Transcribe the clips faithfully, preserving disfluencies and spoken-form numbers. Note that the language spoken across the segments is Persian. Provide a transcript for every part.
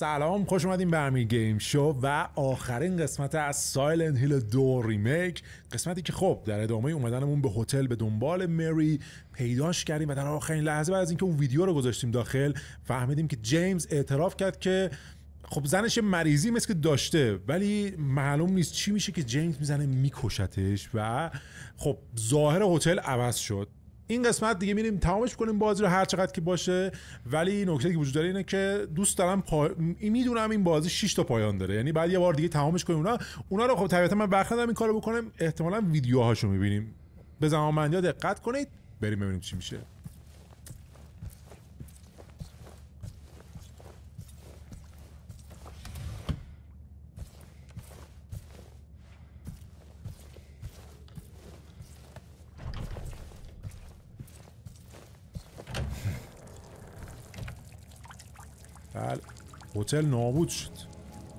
سلام، خوش اومدیم به امیر گیم شو و آخرین قسمت از سایلنت هیل دو ریمیک. قسمتی که خب در ادامه اومدنمون به هتل به دنبال مری پیداش کردیم و در آخرین لحظه بعد از اینکه اون ویدیو رو گذاشتیم داخل فهمیدیم که جیمز اعتراف کرد که خب زنش مریضی مثل که داشته، ولی معلوم نیست چی میشه که جیمز میزنه میکشتش و خب ظاهر هتل عوض شد. این قسمت دیگه میریم تمامش کنیم بازی رو هر چقدر که باشه، ولی نکته که وجود داره اینه که دوست دارم پا... میدونم این بازی شش تا پایان داره، یعنی بعد یه بار دیگه تمامش کنیم اونا اونا رو. خب طبیعتا من وقت ندارم این کارو بکنم، احتمالاً ویدیوهاشو میبینیم. به زمانبندی‌ها دقت کنید، بریم ببینیم چی میشه. بله، هتل نابود شد.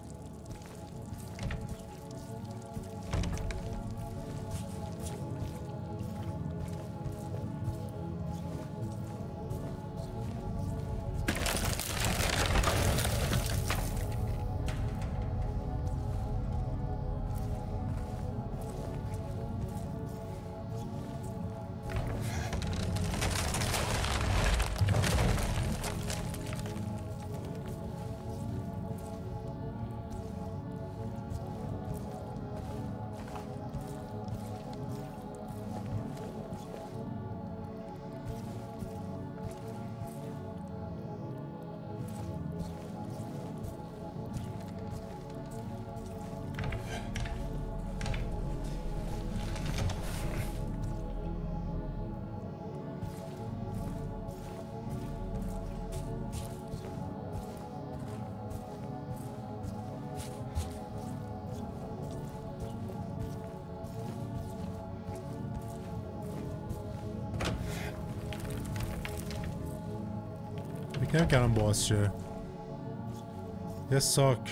نمی کردم باز شه. یه ساک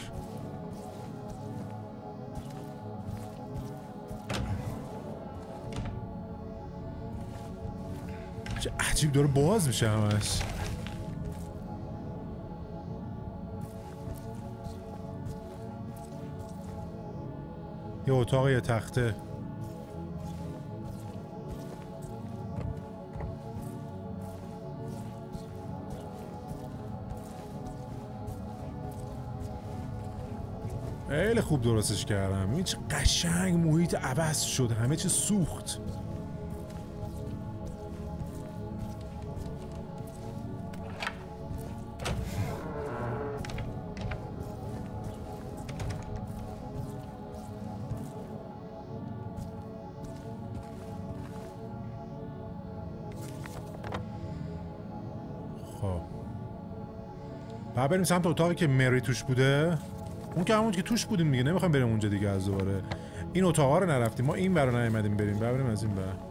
چه عجیب داره باز میشه همش. یه اتاق، یه تخته. خیلی خوب درستش کردم. این چه قشنگ محیط عوض شد، همه چی سوخت. خب بعد بریم سمت اتاقی که مری توش بوده. اون که همون که توش بودیم دیگه، نمیخوایم بریم اونجا دیگه. از دوباره این اتاقا رو نرفتیم، ما این برا نیومدیم بریم، بریم از این بر.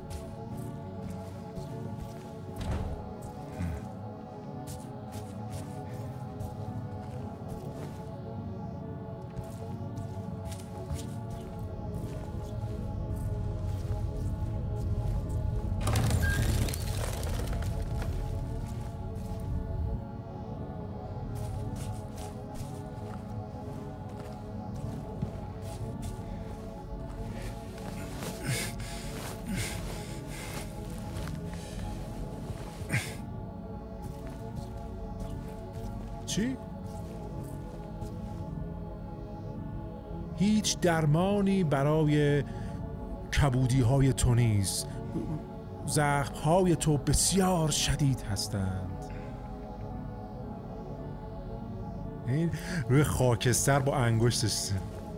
چی؟ هیچ درمانی برای کبودی های تو نیست. زخم های تو بسیار شدید هستند. این روی خاکستر با انگشتش.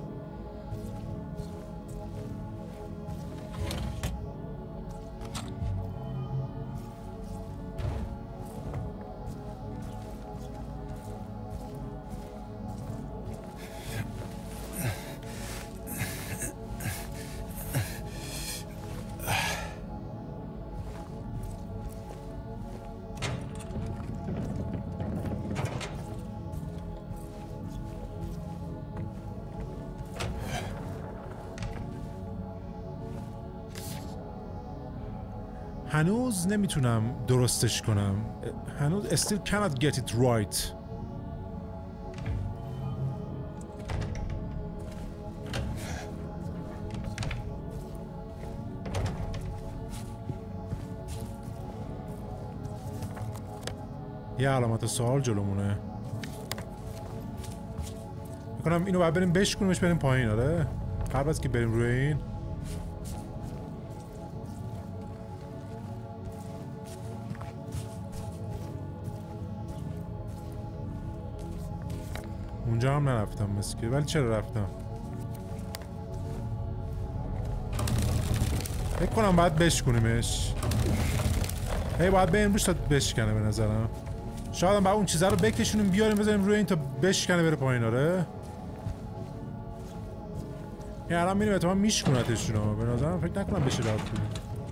هنوز نمیتونم درستش کنم. هنوز still cannot get it right. یه علامت سوال جلومونه. میکنم اینو باید بریم بشکنیمش بریم پایین. آره قبل از که بریم روی این اونجا هم نرفتم مسکه، ولی چرا رفتم؟ فکر کنم باید بشکنیمش. هی باید بریم روش تا بشکنه به نظرم. شاید هم باید اون چیزا رو بکشونیم بیاریم بذاریم روی این تا بشکنه بره پایین. آره این الان میریم اتفاقا میشکنتشون. به نظرم فکر نکنم بشه رفت کنیم.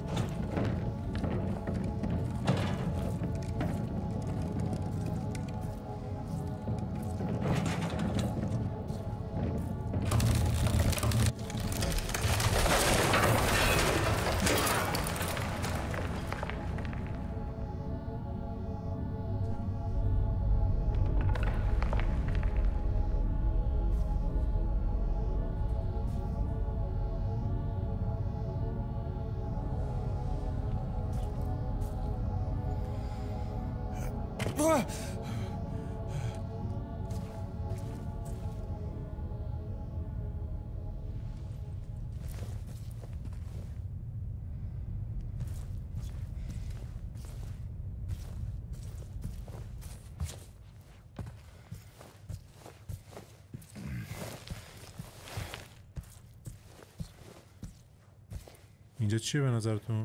اینجا چیه به نظرتون؟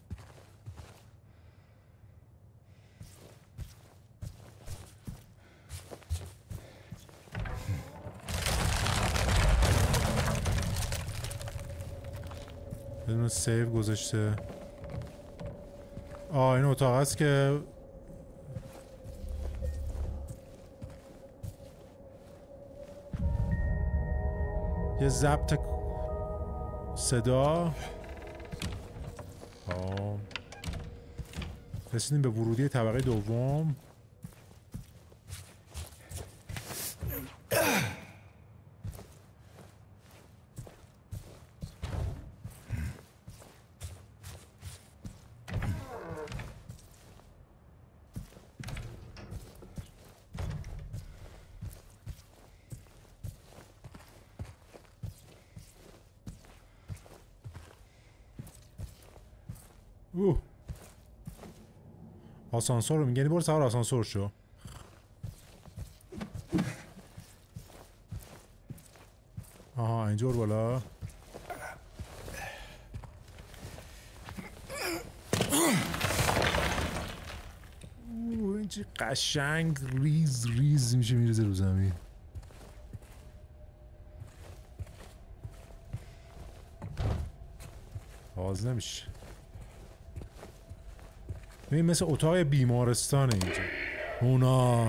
بدون سیو گذاشته. آه این اتاق هست که یه ضبط صدا. آه رسیدیم به ورودی طبقه دوم. اوه آسانسور رو میگه. یعنی برو سوار آسانسور شو. آها اینجور بالا. اوه این چه قشنگ ریز ریز میشه میریزه رو زمین. باز نمیشه. این مثل اتاق بیمارستانه اینجا. اونا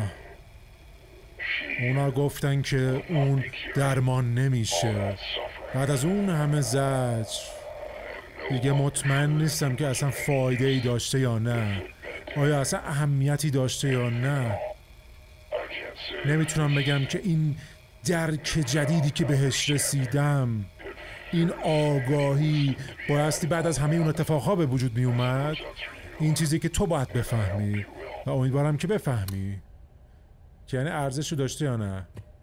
اونا گفتن که اون درمان نمیشه. بعد از اون همه زجر دیگه مطمئن نیستم که اصلا فایده ای داشته یا نه. آیا اصلا اهمیتی داشته یا نه. نمیتونم بگم که این درک جدیدی که بهش رسیدم، این آگاهی بایستی بعد از همه اون اتفاقها به وجود می اومد. این چیزی که تو باید بفهمی و امیدوارم که بفهمی که یعنی ارزشو داشته یا نه.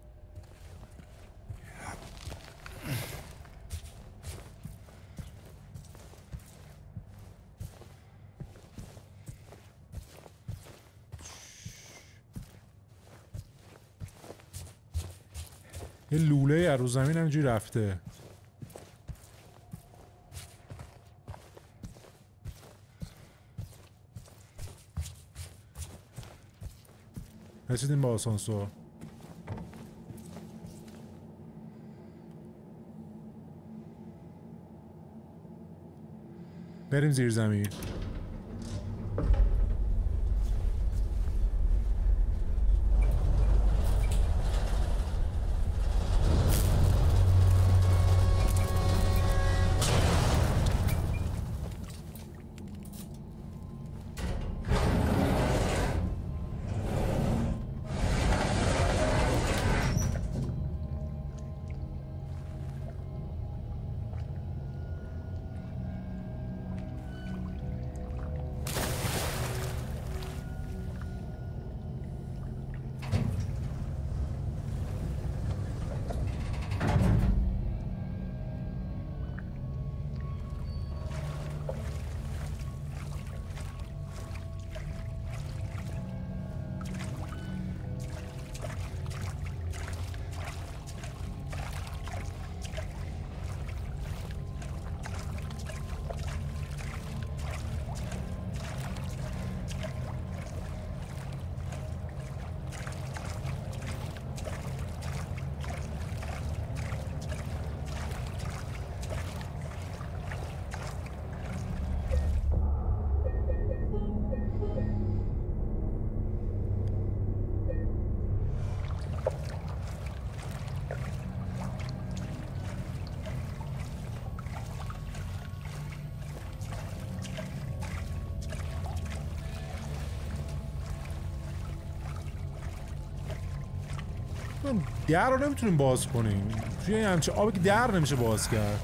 یه لوله از رو زمین همینجوری رفته. رسیدیم با آسانسور. بریم زیر زمین. من در رو نمیتونیم باز کنیم توی همچه آبی که در نمیشه باز کرد.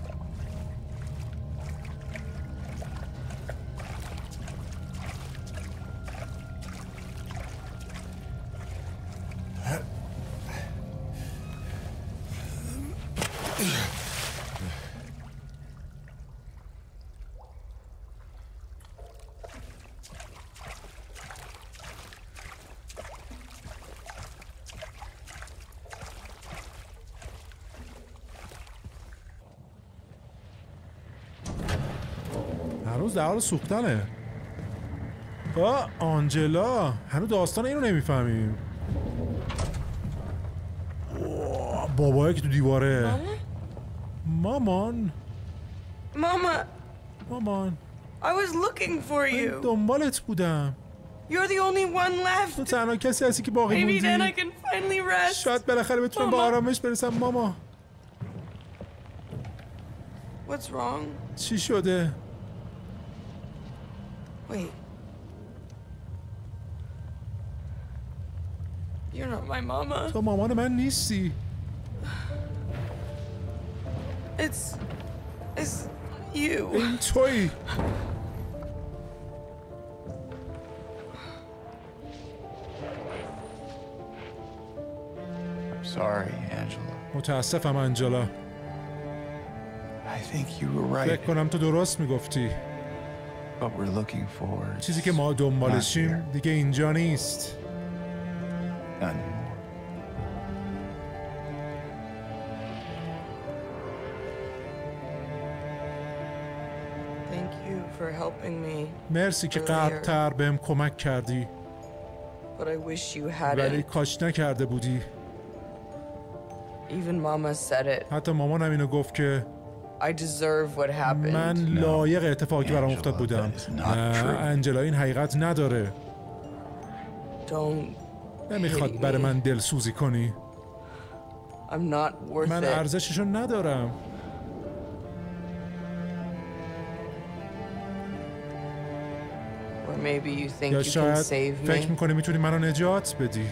هنوز در حال سوختنه. آه آنجلا هنوز داستان اینو نمیفهمیم. بابایی که تو دیواره. مامان Mama, مامان I was looking for من you. دنبالت بودم. You're the only one تو left. تنها کسی هستی که باقی Maybe then I موندی. can finally rest. شاید بالاخره بتونم به ماما. آرامش برسم. ماما What's wrong? چی شده؟ Wait. You're not my mama. تو مامان من نیستی. It's... It's you. این تویی. Sorry, Angela. متاسفم انجلا. I think you were right. فکر کنم تو درست میگفتی. What we're looking for چیزی که ما دنبالشیم دیگه اینجا نیست. Not anymore. Thank you for helping me. مرسی که قبل‌تر بهم کمک کردی. But I wish you ولی hadn't. کاش نکرده بودی. Even Mama said it. حتی مامانم اینو گفت که I deserve what happened. من لایق اتفاقی برام افتاد بودم. that is not نه true. انجلا این حقیقت نداره. Don't نمیخواد hate برای me. من دلسوزی کنی. I'm not worth من it. ارزششو ندارم. Or maybe you think یا you can شاید save فکر me. میکنی میتونی منو نجات بدی.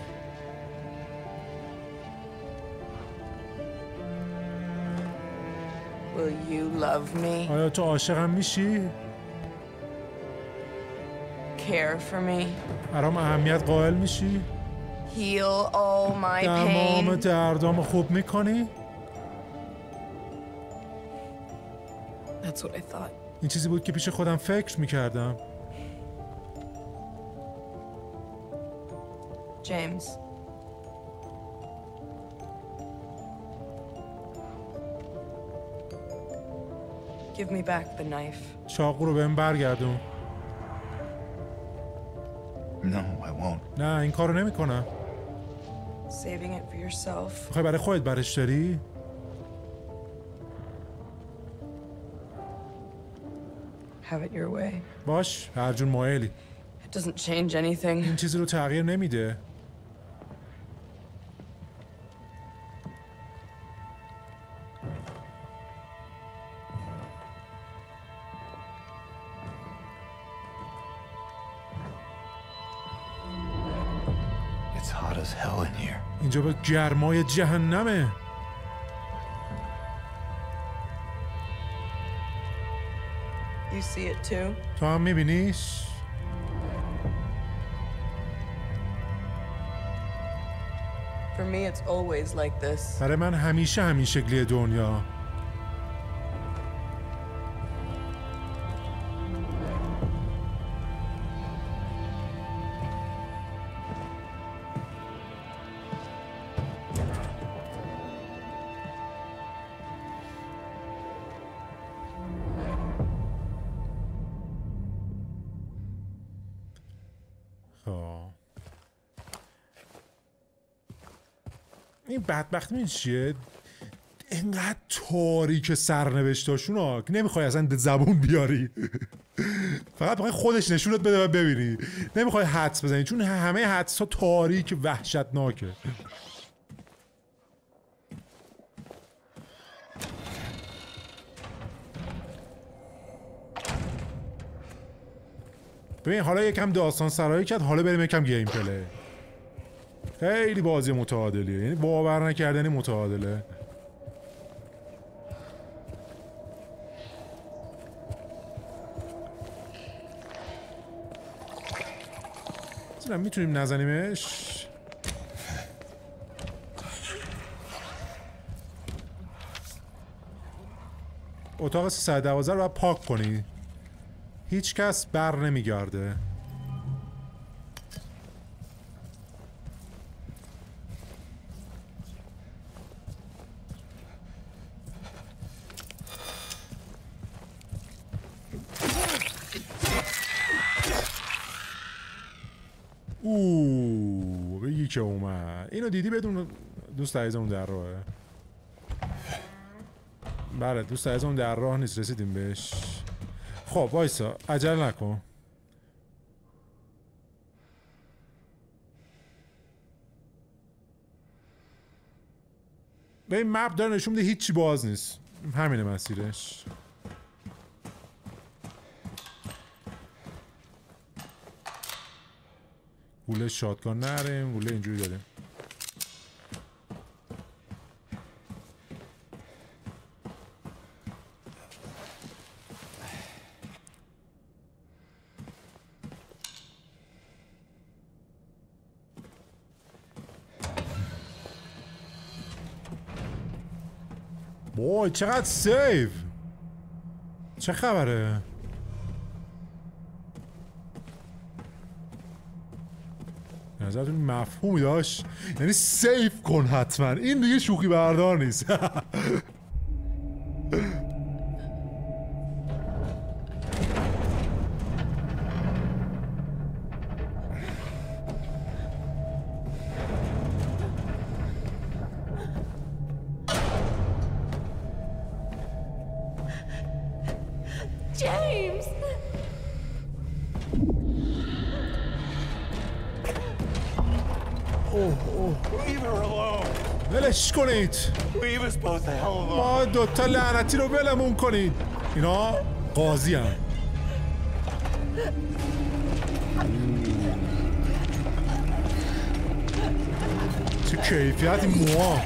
Will you love me? آیا تو عاشقم میشی؟ Care for me? برام اهمیت قائل میشی؟ Heal all my تمام pain? دردامو خوب میکنی؟ That's what I thought. این چیزی بود که پیش خودم فکر میکردم. James. Give me back the knife. چاقو رو بهم برگردون. No, I won't. نه این کارو نمیکنم. Saving it for yourself. میخوای برای خودت برش داری؟ Have it your way. باش هر جون مایلی. It doesn't change anything. این چیزی رو تغییر نمیده. It's hot as hell in here. اینجا به گرمای جهنمه. You see it too? تو هم میبینیش؟ For me, it's always like this. برای من همیشه همین شکلی دنیا. این بدبختی این چیه؟ اینقدر تاریک سرنوشتاشون ها که نمیخوای اصلا زبون بیاری. فقط میخوای خودش نشونت بده و ببینی. نمیخوای حدس بزنی چون همه حدس ها تاریک وحشتناکه. ببین حالا یکم داستان سرایی کرد، حالا بریم یکم گیم پلی. خیلی بازی متعادلیه، یعنی باور نکردنی متعادله. مثلا میتونیم نزنیمش. اتاق سیصد و دوازده رو باید پاک کنی. هیچ کس بر نمیگرده. اوه بگی که اومد. اینو دیدی بدون دوست عزیزمون در راهه. بله دوست عزیزمون در راه نیست، رسیدیم بهش. خب وایسا عجل نکن. به این مپ داره نشون میده هیچی باز نیست. همینه مسیرش. گوله شاتگان نریم، گوله اینجوری داریم. وای چقدر سیف. چه خبره؟ نظرتون مفهومی داشت؟ یعنی سیف کن حتما، این دیگه شوخی بردار نیست. James! Leave her alone. ولش کنید. Leave us both the hell alone. ما دوتا لعنتی رو ولمون کنید. اینا قاضی هم. چه کیفیت موها.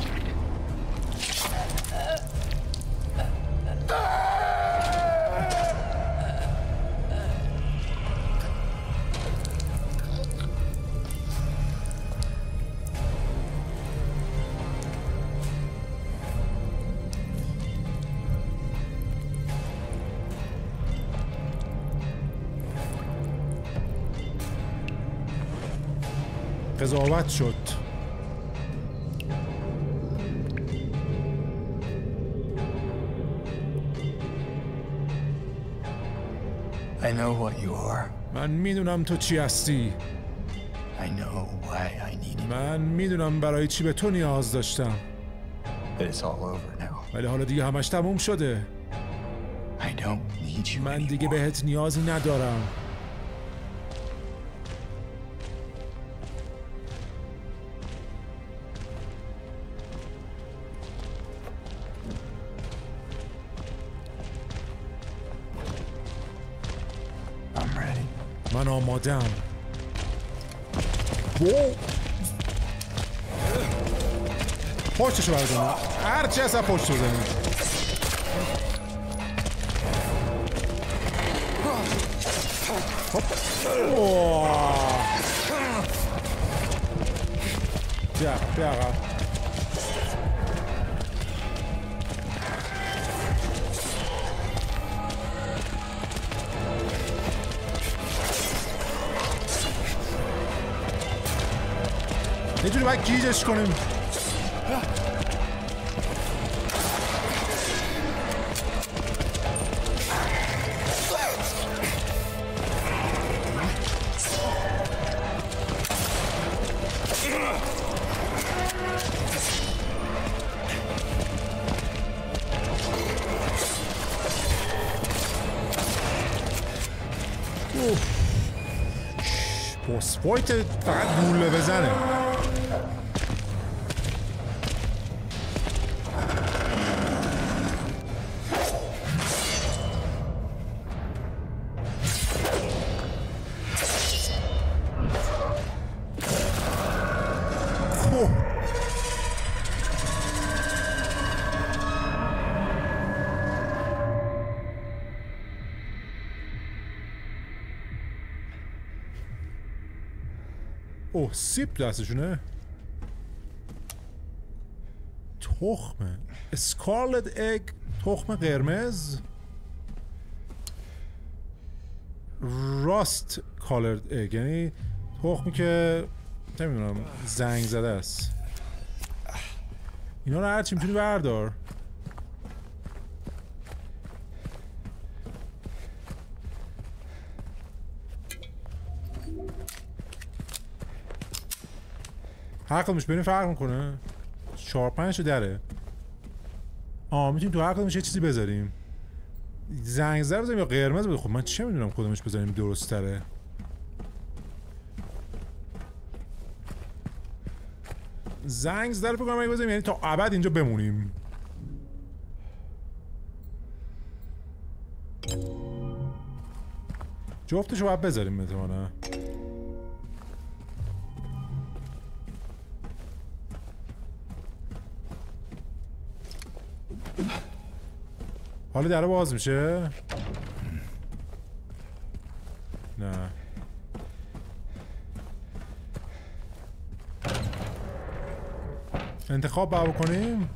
قضاوت شد. I know what you are. من میدونم تو چی هستی. I know why I needed you. من میدونم برای چی به تو نیاز داشتم. But it's all over now. ولی حالا دیگه همش تموم شده. I don't need you من دیگه anymore. بهت نیازی ندارم. I'm ready. من آمادم. وو پشتشو بردارم. هرچی هست پشت بزنیم. بیا بیا آقا. یه جوری باید گیجش کنیم. بوس فایت فقط گوله بزنه. اوه سیب دستشونه. تخمه اسکارلت اگ، تخم قرمز. راست کالرد اگ یعنی تخمی که نمیدونم زنگ زده است. اینا رو هرچی میتونی بردار. هر کدومش بریم فرق میکنه. چهار پنج دره. آه میتونیم تو هر کدومش یه چیزی بذاریم. زنگ زده بذاریم یا قرمز بذاریم. خب من چه میدونم کدومش بذاریم درست تره. زنگ زده رو فکر کنم اگه بذاریم یعنی تا ابد اینجا بمونیم. جفتشو باید بذاریم احتمالاً. حالا دره باز میشه؟ نه. انتخاب باید بکنیم.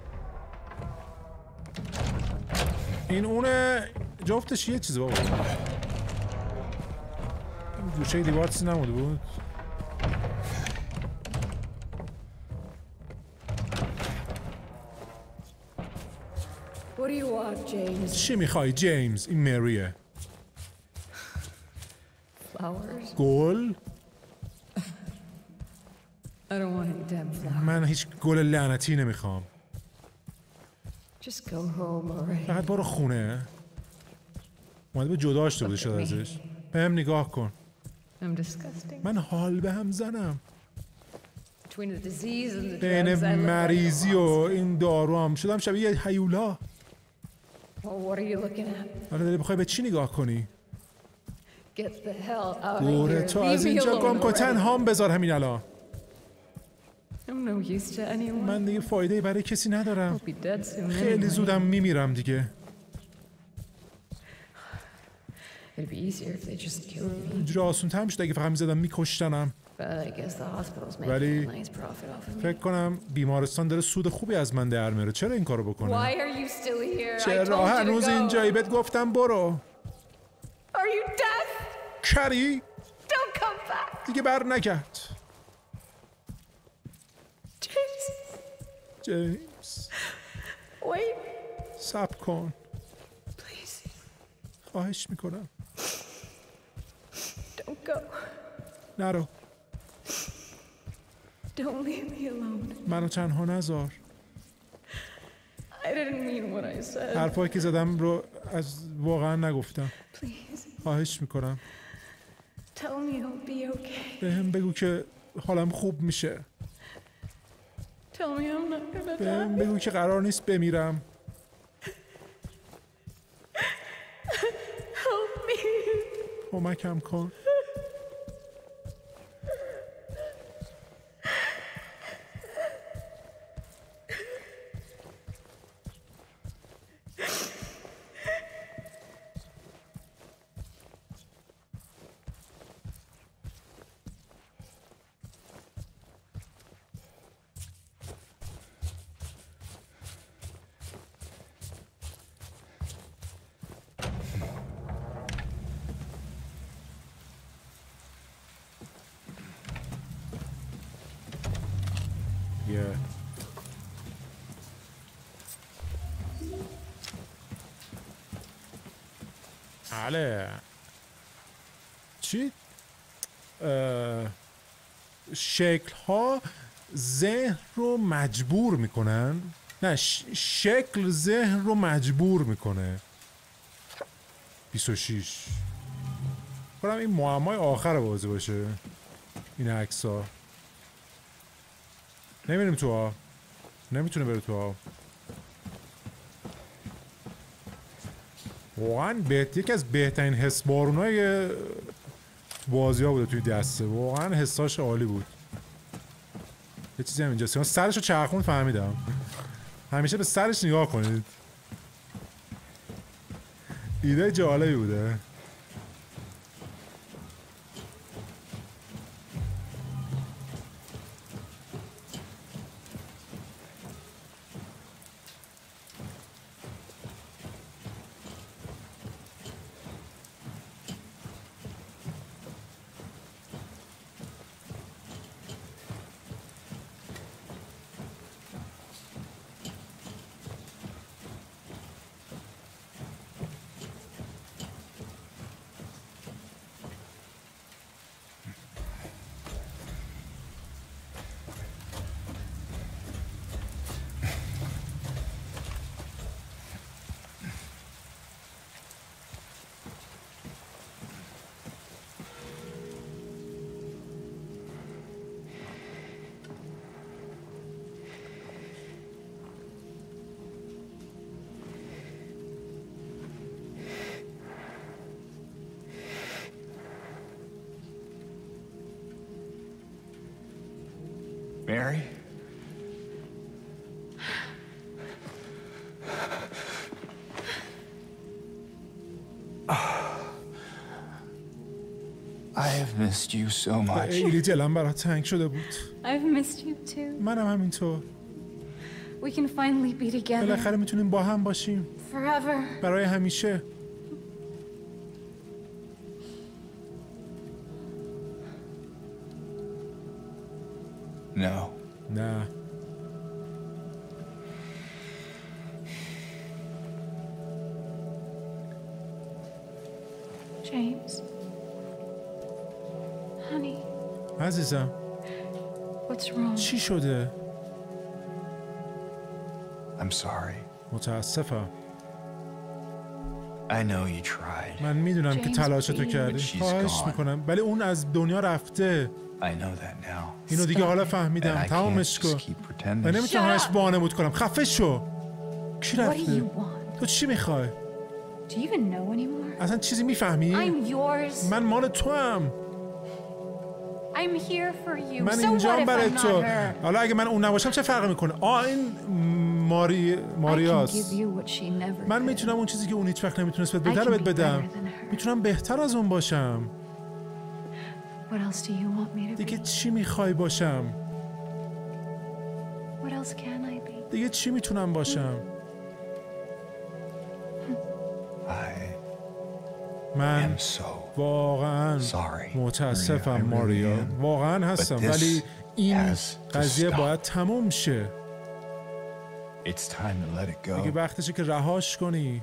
این اونه جفتش یه چیزی بابا. گوشه دیوار چیزی نموده بود. What do you want, James? چی میخوای جیمز؟ این مریه. Flowers? گل؟ I don't want any damn flowers. من هیچ گل لعنتی نمیخوام. Just go home already. فقط برو خونه. اومده به جدا شده بوده شد ازش. بهم نگاه کن. I'm disgusting. من حال به هم زنم. Between the disease and the بین drugs, I look like a مریضی و monster. این دارو هم شدم شبیه یه هیولا. Well, what are you looking at? حالا داری بخوای به چی نگاه کنی؟ Get the hell out of دوره here. تو Leave از me اینجا alone گم کن. already. تنهام بذار همین الان. I'm no use to anyone. من دیگه فایده برای کسی ندارم. I'll be dead soon خیلی anyway. زودم میمیرم دیگه. It'd be easier if they just killed me. اینجوری آسون تر میشد اگه فقط میزدم میکشتنم. But I guess the hospital's making ولی a nice profit off of me. فکر کنم بیمارستان داره سود خوبی از من در میاره. چرا این کارو Why بکنه؟ are you still here? I چرا told you to هنوز go. اینجایی؟ بهت گفتم برو. Are you deaf? کری Don't come back. دیگه بر نگرد. James, جیمز wait, صبر کن. please. خواهش میکنم Don't go. نرو. Don't leave me alone. منو تنها نذار. I didn't mean what I said. حرفایی که زدم رو از واقعا نگفتم. Please, خواهش میکنم tell me I'll be okay. بهم بگو که حالم خوب میشه. Tell me I'm not gonna بهم die. بگو که قرار نیست بمیرم. Help me. کمکم کن. Yeah. بله. چی؟ شکل ها ذهن رو مجبور میکنن. نه ش... شکل ذهن رو مجبور میکنه. بیست و شش. کنم این معمای آخر بازی باشه. این عکس ها نمیریم تو ها. نمیتونه بره تو ها. واقعا بهت... یکی از بهترین حس بارونای بازی ها بوده توی دسته. واقعا حساش عالی بود. یه چیزی هم اینجاست. سرش رو چرخون فهمیدم. همیشه به سرش نگاه کنید. ایده جالبی بوده. Mary? I have missed you so much. خیلی دلم برات تنگ شده بود. I've missed you too. منم همینطور. We can finally be together. بالاخره میتونیم با هم باشیم. Forever. برای همیشه. No. نه. James. Honey. عزیزم. What's wrong? چی شده؟ I'm sorry. متاسفم. I know you tried. من میدونم که James, تلاشتو please. کردی. But she's خواهش gone. میکنم. ولی اون از دنیا رفته. I know that now. اینو دیگه حالا And فهمیدم. I can't تمامش just کن. keep و pretending. نمیتونم Shut همش up. وانمود کنم. خفه شو. کی What do رفته؟ you want? تو چی میخوای؟ Do you even know anymore? اصلا چیزی میفهمی؟ I'm yours. من مال تو هم. I'm here for you. من So what اینجام if برای I'm not تو. her? حالا اگه من اون نباشم چه فرقی میکنه؟ آه این ماری I can ماریاست. give you what she never من could. میتونم اون چیزی که اون هیچ وقت نمیتونست بده I رو can بهت be بدم. better than her. میتونم بهتر از اون باشم. What else do you want me to دیگه be? چی میخوای باشم؟ What else can I be? دیگه چی میتونم باشم؟ I من am so واقعا sorry. متاسفم Maria, I really ماریا. am. واقعا هستم But this ولی این has to قضیه stop. باید تموم شه. It's time to let it دیگه go. وقتشه که رهاش کنی.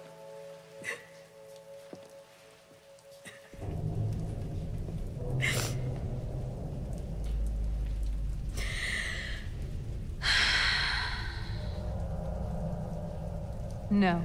No.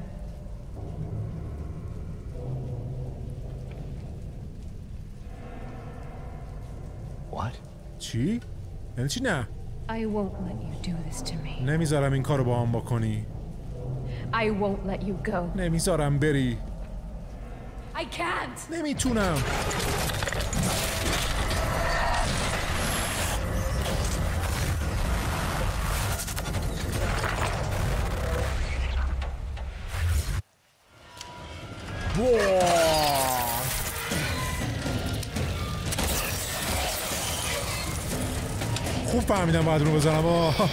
What? چی؟ یعنی چی نه؟ I won't let you do this to me. نمیذارم این کارو با هم بکنی. I won't let you go. نمیذارم بری. I can't. نمیتونم. واه. خوب فهمیدم باید رو بزنم. آه.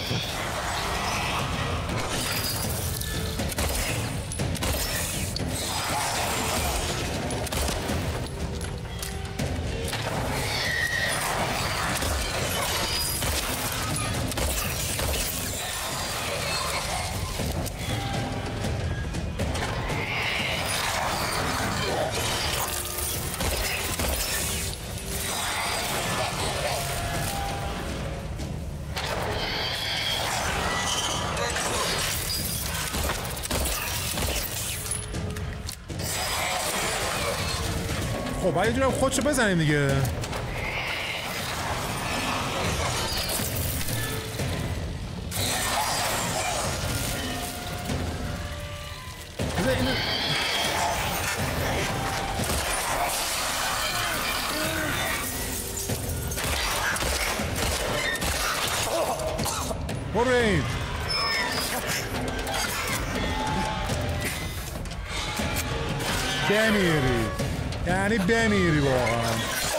خب باید یه جورم خودشو بزنیم دیگه. بذار اینو برو این بمیری، یعنی بمیری واقعا.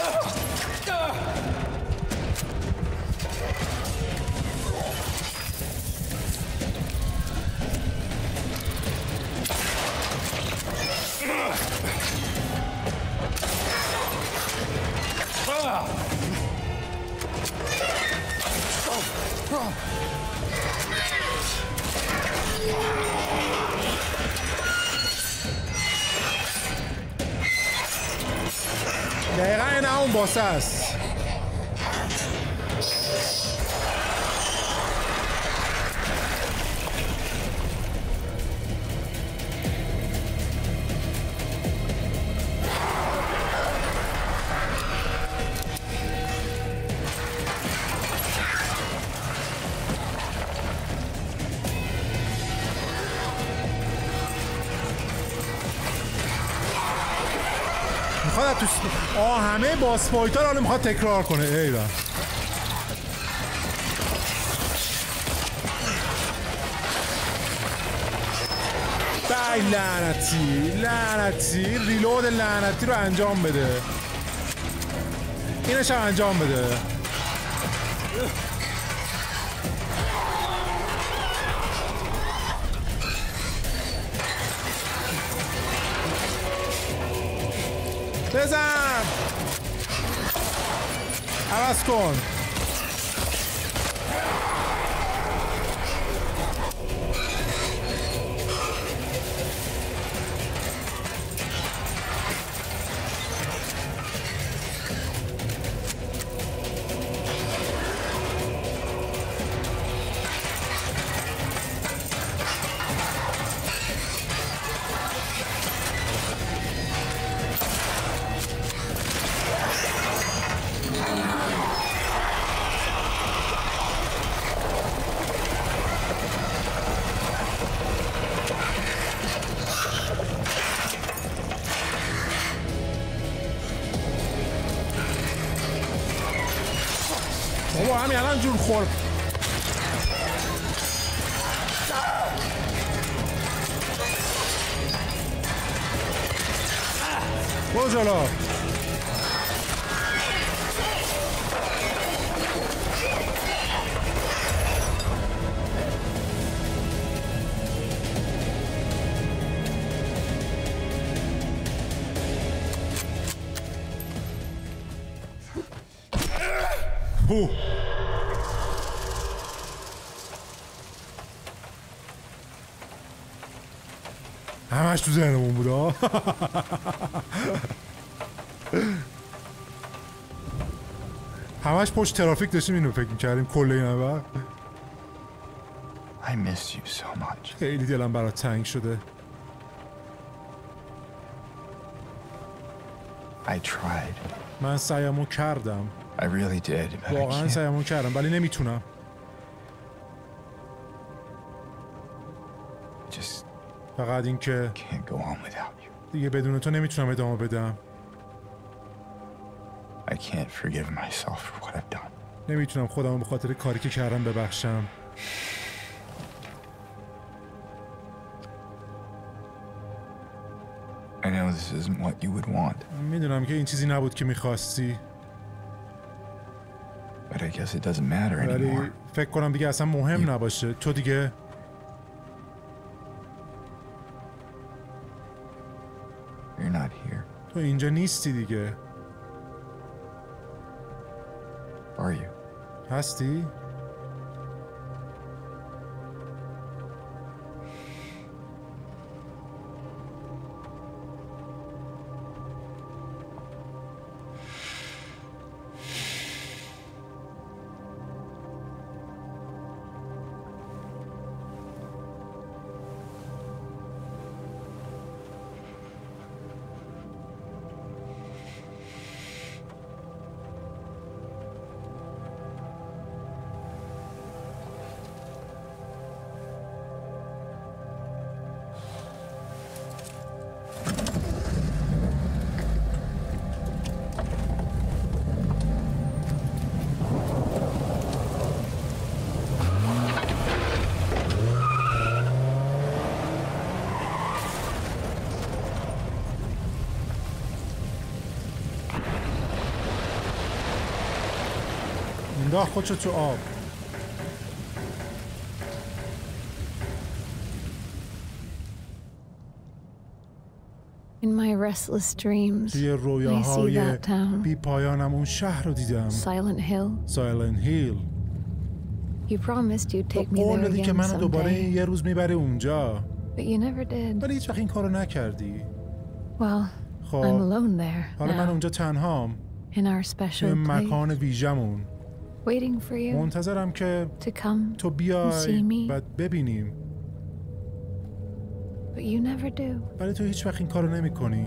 دقیقا این همون باسه است. میخواد تو آه همه باس فایتر حالا میخواد تکرار کنه. ایوه ای لعنتی لعنتی ریلود لعنتی رو انجام بده. اینش هم انجام بده. بزن عوض کن. بابا همین الان جور خورد. برو جلو. بو همش تو ذهنمون بود ها. همش پشت ترافیک داشتیم اینو فکر می‌کردیم کل این وقت. I miss you so much. خیلی دلم برات تنگ شده. I tried. من سعیمو کردم. I really did, but I واقعا can't. سعیمو کردم ولی نمیتونم. Just فقط این که can't go on without you. دیگه بدون تو نمیتونم ادامه بدم. I can't forgive myself for what I've done. نمیتونم خودمو به خاطر کاری که کردم ببخشم. I know this isn't what you would want, میدونم که این چیزی نبود که میخواستی. but I guess it doesn't matter ولی anymore. فکر کنم دیگه اصلا مهم نباشه. تو دیگه You're not here, تو اینجا نیستی دیگه. are you? هستی؟ انداخت خودشو تو آب. In my restless dreams, توی I see رویاهای that town, بی پایانم اون شهر رو دیدم. Silent Hill. سایلنت هیل. You promised you'd تو take me قول there دادی که again منو دوباره someday, یه روز میبره اونجا. but you never did. ولی هیچ وقت این کارو نکردی. Well, خب I'm alone there حالا من now, اونجا تنهام. in our توی special مکان place, ویژمون. waiting for you منتظرم که to come, تو see بیای me. و ببینیم. but you never do. ولی تو هیچ وقت این کارو نمی کنی.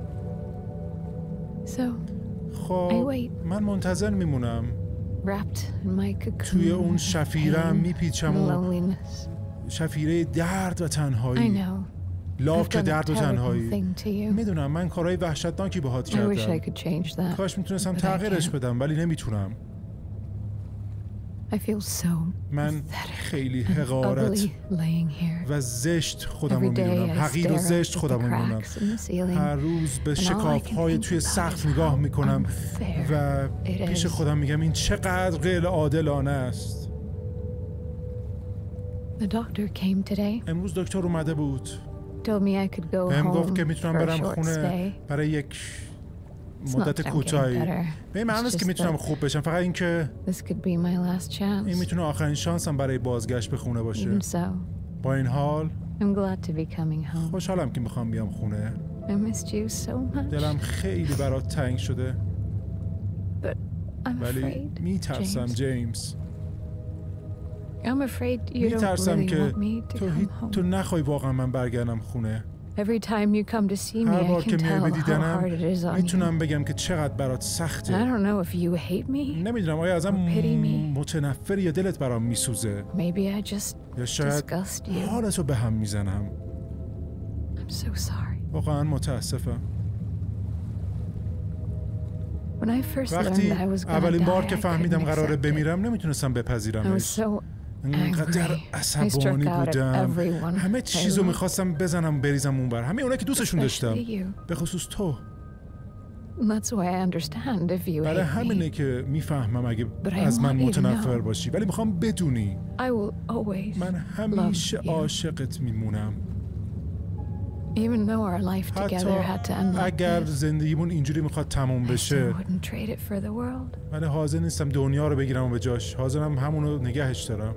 So, خب I wait. من منتظر میمونم. wrapped in my cocoon توی اون of شفیرم pain میپیچم and و loneliness. شفیره درد و I تنهایی. know. لاک I've done a درد و terrible تنهایی. thing to you. میدونم من کارهای وحشتناکی باهات I wish I کردم. could change that. کاش میتونستم but I تغییرش can't. بدم ولی نمیتونم. I feel so من خیلی حقارت و زشت خودم رو میدونم، حقیر و زشت خودم رو میدونم. هر روز به شکاف های توی سقف نگاه میکنم و پیش خودم میگم این چقدر غیر عادلانه است. امروز دکتر اومده بود، بهم گفت که میتونم برم خونه برای یک مدت کوتاهی. به این معنی است که میتونم خوب بشم، فقط این که این میتونه آخرین شانسم برای بازگشت به خونه باشه. با این حال خوشحالم که میخوام بیام خونه. دلم خیلی برات تنگ شده، ولی میترسم جیمز. میترسم که تو, تو نخوای واقعا من برگردم خونه. Every time you come to see me, هر بار I که can میای tell به how دیدنم hard it is on you. میتونم بگم که چقدر برات سخته. I don't know if you hate me. نمیدونم آیا ازم متنفری یا دلت برام میسوزه. Maybe I just یا شاید disgust you. حالتو به هم میزنم. I'm so sorry. واقعا متاسفم. When I first وقتی learned I was gonna اولین بار die, که I فهمیدم couldn't قراره accept it. بمیرم نمیتونستم I was بپذیرمش. so انقدر angry. I عصبانی struck out at بودم. everyone همه I چیزو loved. میخواستم بزنم بریزم اونور، همه اونا که دوستشون داشتم، Especially you. به خصوص تو. That's why I understand if you برای hate همینه me. که میفهمم اگه But I از من want you to متنفر know. باشی، ولی میخوام بدونی I will always من همیشه love you. عاشقت میمونم. Even though our life حتی together had to end like اگر this, زندگیمون اینجوری میخواد تموم I still بشه، wouldn't trade it for the world. من حاضر نیستم دنیا رو بگیرم و به جاش، حاضرم همونو نگهش دارم.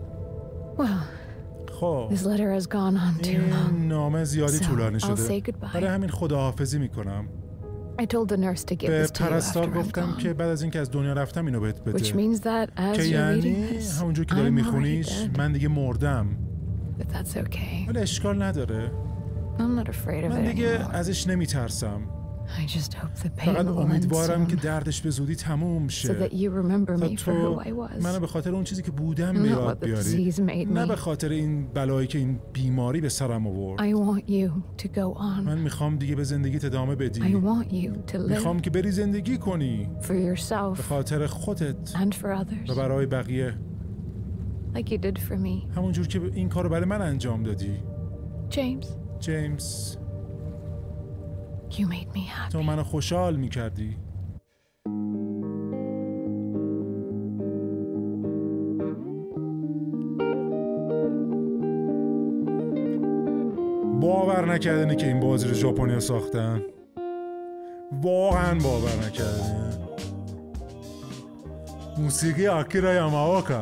Well, خب this letter has gone on too این long. نامه زیادی So, طولانی I'll شده، say goodbye. برای همین خداحافظی میکنم. I told the nurse to give به this to you after پرستار I'm گفتم که gone. بعد از اینکه از دنیا رفتم اینو بهت Which بده، means that as که you're یعنی reading this, همونجور که داری I'm already میخونیش dead. من دیگه مردم. But that's okay. ولی اشکال نداره، I'm not afraid of من it دیگه anymore. ازش نمیترسم. I just hope the pain فقط will end امیدوارم که soon, دردش به زودی تموم so شه that you remember تا me for تو who I was. منو به خاطر اون چیزی که بودم به Not یاد what the بیاری، disease made نه me. به خاطر این بلایی که این بیماری به سرم آورد. I want you to go on. من میخوام دیگه به زندگیت ادامه I بدی. want you to میخوام live که بری زندگی کنی for به yourself خاطر خودت and for others, و برای بقیه، like you did for me. همون جور که این کارو برای من انجام دادی. James, جیمز، you made me happy. تو منو خوشحال میکردی. باور نکردنی که این بازی رو ژاپنیا ساختن، واقعا باور نکردنی. موسیقی آکیرا یاماوکا.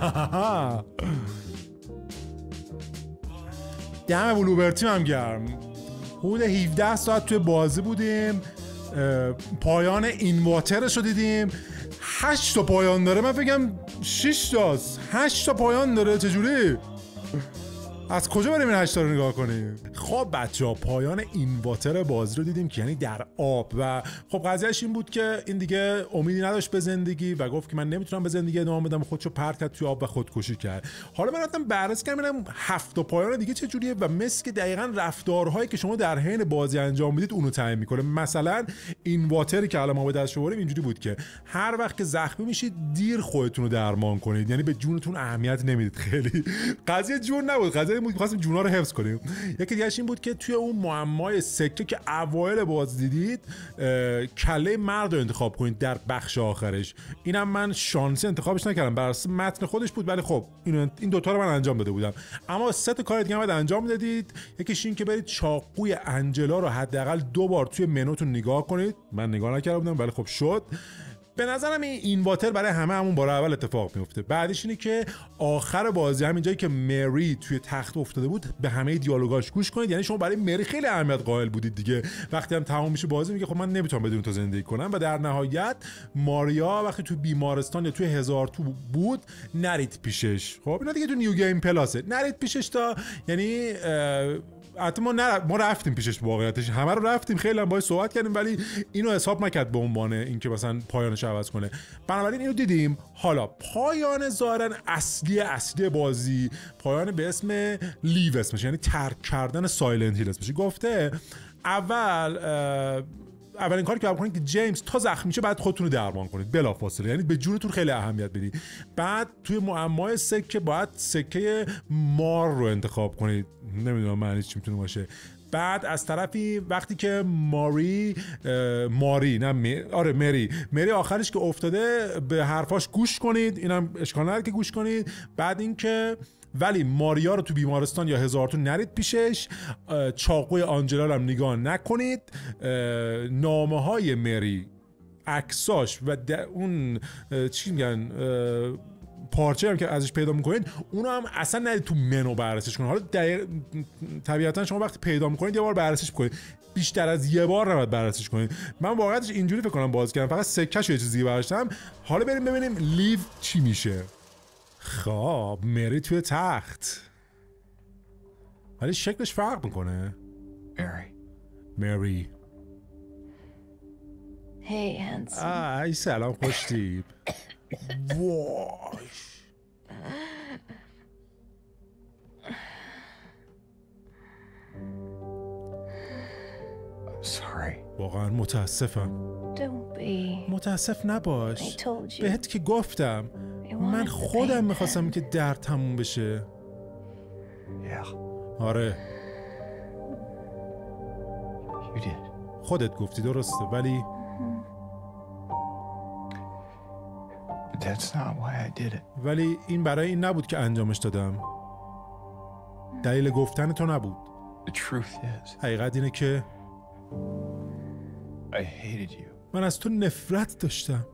دم بلوبرتیم هم گرم. حدود هفده ساعت توی بازی بودیم، پایان این واترش رو دیدیم. هشت تا پایان داره، من فکرم شش تاست. هشت تا پایان داره، چجوری؟ از کجا بریم این هشت تا رو نگاه کنیم؟ خب بچه‌ها پایان این واتر بازی رو دیدیم که یعنی در آب، و خب قضیهش این بود که این دیگه امیدی نداشت به زندگی و گفت که من نمیتونم به زندگی ادامه بدم، خودشو پرت کرد توی آب و خودکشی کرد. حالا من رفتم بررسی کردم ببینم هفت تا پایان دیگه چه جوریه و مثل که دقیقاً رفتارهایی که شما در حین بازی انجام میدید اونو تعیین میکنه. مثلا این واتری که الان ما به دست آوردیم اینجوری بود که هر وقت که زخمی میشید دیر خودتون رو درمان کنید، یعنی به جونتون اهمیت نمیدید. خیلی قضیه جون نبود، قضیه بود می‌خواستیم جونا رو حفظ کنیم. یکی دیگه این بود که توی اون معمای سکه که اوایل بازی دیدید کله مرد رو انتخاب کنید در بخش آخرش. اینم من شانسی انتخابش نکردم، بر اساس متن خودش بود، ولی خب این این دو تا رو من انجام داده بودم. اما سه تا کار دیگه هم انجام دادید. یکیش این که برید چاقوی انجلا رو حداقل دو بار توی منوتون نگاه کنید. من نگاه نکرده بودم ولی خب شد. به نظرم این اینواتر برای همه همون بار اول اتفاق میفته. بعدش اینه که آخر بازی همین جایی که مری توی تخت افتاده بود به همه دیالوگاش گوش کنید. یعنی شما برای مری خیلی اهمیت قائل بودید دیگه. وقتی هم تمام میشه بازی میگه خب من نمیتونم بدون تو زندگی کنم. و در نهایت ماریا وقتی تو بیمارستان یا توی هزار تو بود نرید پیشش. خب اینا دیگه تو نیو گیم پلاسه، نرید پیشش تا یعنی حتی ما, نر... ما رفتیم پیشش، واقعیتش همه رو رفتیم، خیلی هم باهاش صحبت کردیم، ولی اینو حساب نکرد به عنوان اینکه مثلا پایانش عوض کنه. بنابراین اینو دیدیم. حالا پایان ظاهرا اصلی اصلی بازی پایان به اسم لیو اسمش، یعنی ترک کردن سایلنت هیل اسمش. گفته اول اولین کاری که باید بکنید که جیمز تا زخمی میشه بعد خودتون رو درمان کنید بلافاصله، یعنی به جونتون خیلی اهمیت بدید. بعد توی معمای سکه باید سکه مار رو انتخاب کنید، نمیدونم معنیش چی میتونه باشه. بعد از طرفی وقتی که ماری ماری نه می... آره مری مری آخرش که افتاده به حرفاش گوش کنید، اینم اشکال نداره که گوش کنید. بعد اینکه ولی ماریا رو تو بیمارستان یا هزارتون نرید پیشش، چاقوی آنجلا رو هم نگاه نکنید، نامه های مری، عکساش و اون چی میگن پارچه هم که ازش پیدا میکنید اونو هم اصلا ندید تو منو بررسیش کنید. حالا دقیق... طبیعتا شما وقتی پیدا میکنید یه بار بررسیش کنید، بیشتر از یه بار نباید بررسیش کنید. من واقعاش اینجوری فکر کنم باز کردم، فقط سکه‌شو یه چیزی برداشتم. حالا بریم ببینیم لیو چی میشه. خب مری توی تخت، ولی شکلش فرق میکنه. Mary. مری. Hey, handsome. ای سلام خوشتیپ. وای. Sorry. واقعا متاسفم. Don't be. متاسف نباش. I told you. بهت که گفتم I من wanted the خودم pain میخواستم to که درد تموم بشه. Yeah. آره You did. خودت گفتی درسته، ولی But that's not why I did it. ولی این برای این نبود که انجامش دادم. دلیل گفتن تو نبود. The truth is, حقیقت اینه که I hated you. من از تو نفرت داشتم.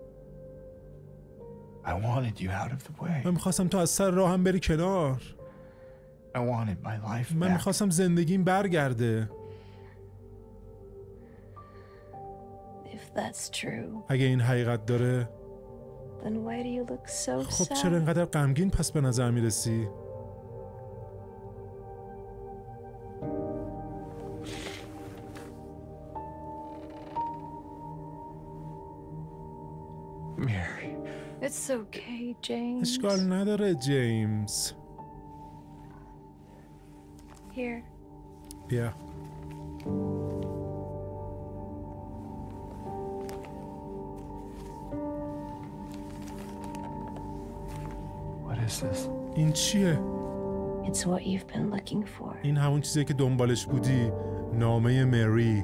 I wanted you out of the way. من میخواستم تو از سر راهم بری کنار. I wanted my life من back. میخواستم زندگیم برگرده. If that's true, اگه این حقیقت داره then why do you look so خب sad? چرا اینقدر غمگین پس به نظر میرسی؟ Mary. It's okay, James. اشکال نداره جیمز. Here. بیا. What is this? این چیه؟ It's what you've been looking for. این همون چیزیه که دنبالش بودی. نامه مری.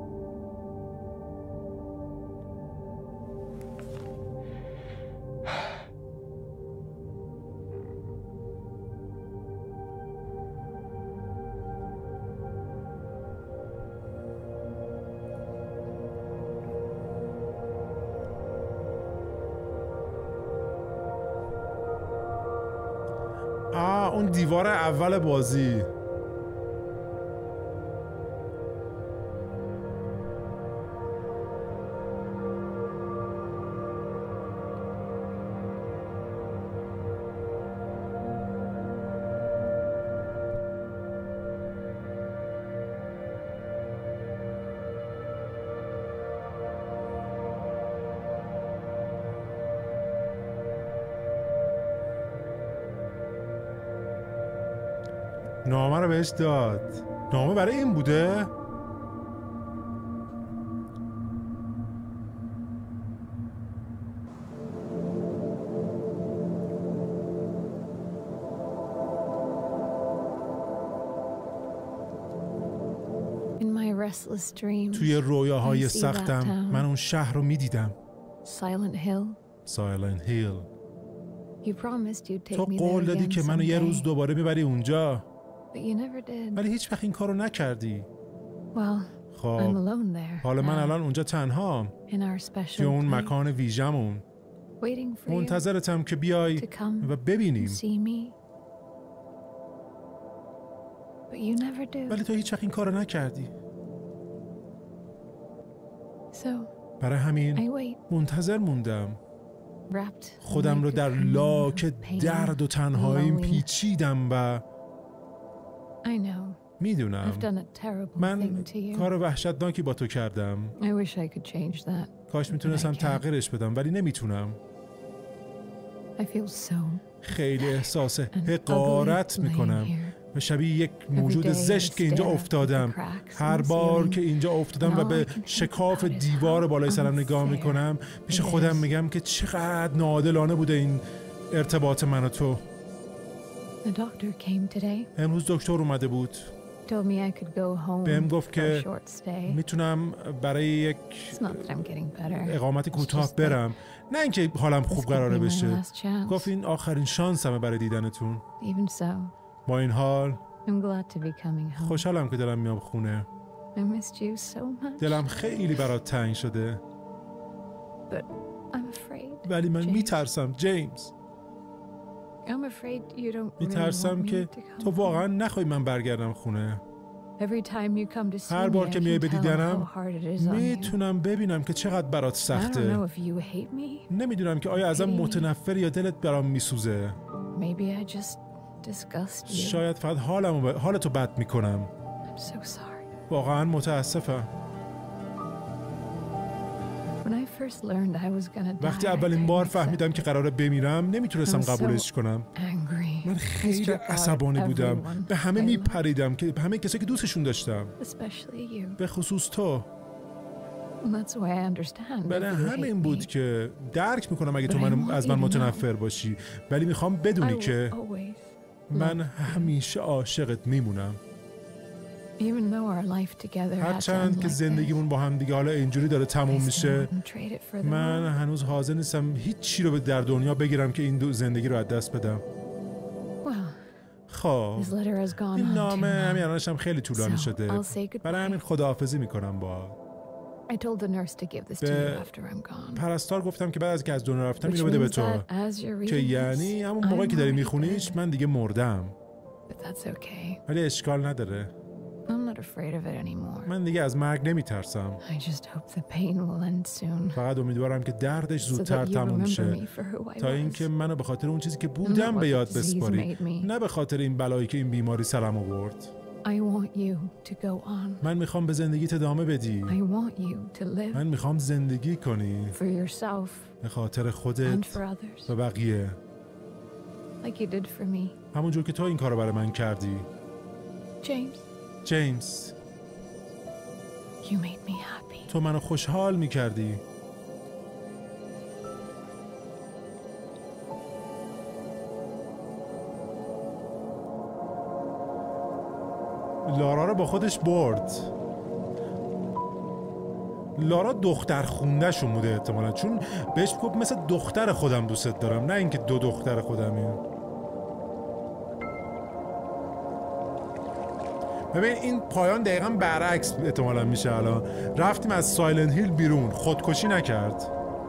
آه اون دیوار اول بازی. نامه رو بهش داد. نامه برای این بوده؟ In my restless dreams, توی رویاهای I see that سختم town. من اون شهر رو میدیدم. Silent Hill. سایلنت هیل. You promised you'd take تو me there قول دادی again که منو یه روز someday, دوباره میبری اونجا، but you never did. ولی هیچ وقت این کارو نکردی. Well, I'm خب alone there. حالا من now, الان اونجا تنهام in our special توی اون place, مکان ویژمون waiting for you منتظرتم که بیای to come و ببینیم، and see me. But you never do. ولی تو هیچ وقت این کارو نکردی. So برای I همین wait, منتظر موندم. wrapped in خودم رو like a در crown لاک of pain درد و and تنهاییم loneliness. پیچیدم و I know. میدونم I've done a terrible من thing to you. کار وحشتناکی با تو کردم. I wish I could change that. کاش میتونستم I can't. تغییرش بدم ولی نمیتونم. I feel so خیلی احساس and حقارت ugly laying میکنم here. شبیه یک موجود زشت که اینجا افتادم. هر بار که اینجا افتادم و به شکاف دیوار بالای سرم نگاه میکنم پیش خودم میگم که چقدر ناعادلانه بوده این ارتباط من و تو. امروز دکتر اومده بود. بهم گفت که میتونم برای یک اقامت کوتاه برم، نه اینکه حالم خوب قراره بشه. گفت این آخرین شانسمه برای دیدنتون. با این حال خوشحالم که دلم میام خونه. دلم خیلی برات تنگ شده، ولی من میترسم جیمز. میترسم که تو واقعا نخوای من برگردم خونه. هر بار که میای به دیدنم میتونم ببینم که چقدر برات سخته. نمیدونم که آیا ازم متنفری یا دلت برام میسوزه. شاید فقط حالمو ب... حالتو بد میکنم. واقعا متاسفم. وقتی اولین بار فهمیدم که قراره بمیرم نمیتونستم قبولش کنم. من خیلی عصبانی بودم، به همه میپریدم، که به همه کسایی که دوستشون داشتم، به خصوص تو. برای همین بود که درک میکنم اگه تو من از من متنفر باشی، ولی میخوام بدونی که من همیشه عاشقت میمونم. هرچند که زندگیمون با هم دیگه حالا اینجوری داره تموم میشه، من هنوز حاضر نیستم هیچ چی رو در دنیا بگیرم که این دو زندگی رو از دست بدم. خب این نامه همین الانش هم خیلی طولانی شده، برای همین خداحافظی میکنم با به پرستار. گفتم که بعد از که از دنیا رفتم اینو بده به تو، که یعنی همون موقعی که داری میخونیش من دیگه مردم. ولی اشکال نداره، من دیگه از مرگ نمیترسم. فقط امیدوارم که دردش زودتر تموم شه، تا اینکه منو به خاطر اون چیزی که بودم به یاد بسپاری، نه به خاطر این بلایی که این بیماری سرم آورد. من میخوام به زندگیت ادامه بدی. من میخوام زندگی کنی به خاطر خودت و بقیه، همونجور که تو این کارو برای من کردی. جیمز، تو منو خوشحال میکردی. لارا رو با خودش برد. لارا دختر خونده شون بوده احتمالا، چون بهش گفت مثل دختر خودم دوست دارم، نه اینکه دو دختر خودمی. ببین این پایان دقیقا برعکس احتمالا میشه. الان رفتیم از سایلنت هیل بیرون، خودکشی نکرد.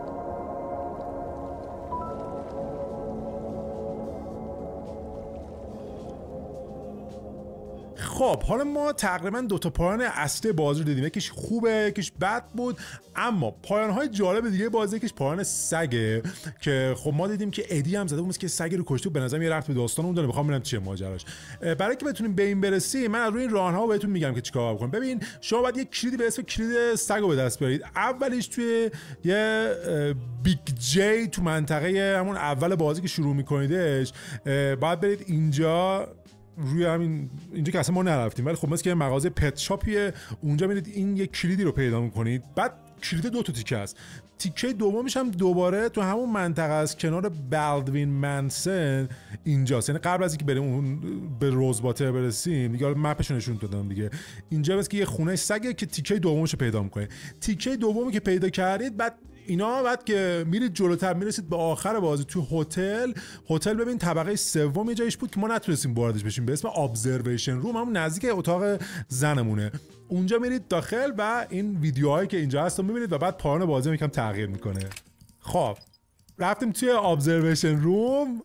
خب حالا ما تقریبا دو تا پایان اصلی بازی رو دیدیم، یکیش خوبه یکیش بد بود، اما پایان‌های جالب دیگه بازی یکیش پایان سگه که خب ما دیدیم که ادی هم زده بود که سگ رو کشته، به نظرم یه ربط به داستان اون داره. می‌خوام ببینم چیه ماجراش. برای که بتونیم به این برسیم من از روی این راهنما بهتون میگم که چیکار بکنید. ببین شما باید یه کلیدی به اسم کلید سگ رو به دست بیارید. اولیش توی یه بیگ جی تو منطقه همون اول بازی که شروع می‌کنیدش، باید برید اینجا روی همین اینجا که اصلا ما نرفتیم، ولی خب مثل که مغازه پت شاپیه، اونجا میرید این یک کلیدی رو پیدا میکنید. بعد کلید دو تا تیکه است. تیکه دومش هم دوباره تو همون منطقه است، کنار بالدوین منسن اینجاست، یعنی قبل از اینکه بریم اون به روزباتر برسیم دیگه. مپش رو نشون دادم دیگه. اینجا مثل که یه خونه سگه که تیکه دومش رو پیدا میکنید. تیکه دومی که پیدا کردید، بعد اینا بعد که میرید جلوتر میرسید به آخر بازی تو هتل. هتل ببین طبقه سوم یه جایش بود که ما نتونستیم واردش بشیم، به اسم ابزرویشن روم، همون نزدیک اتاق زنمونه. اونجا میرید داخل و این ویدیوهایی که اینجا هست رو میبینید و بعد پایان بازی یکم تغییر میکنه. خب رفتیم توی ابزرویشن روم.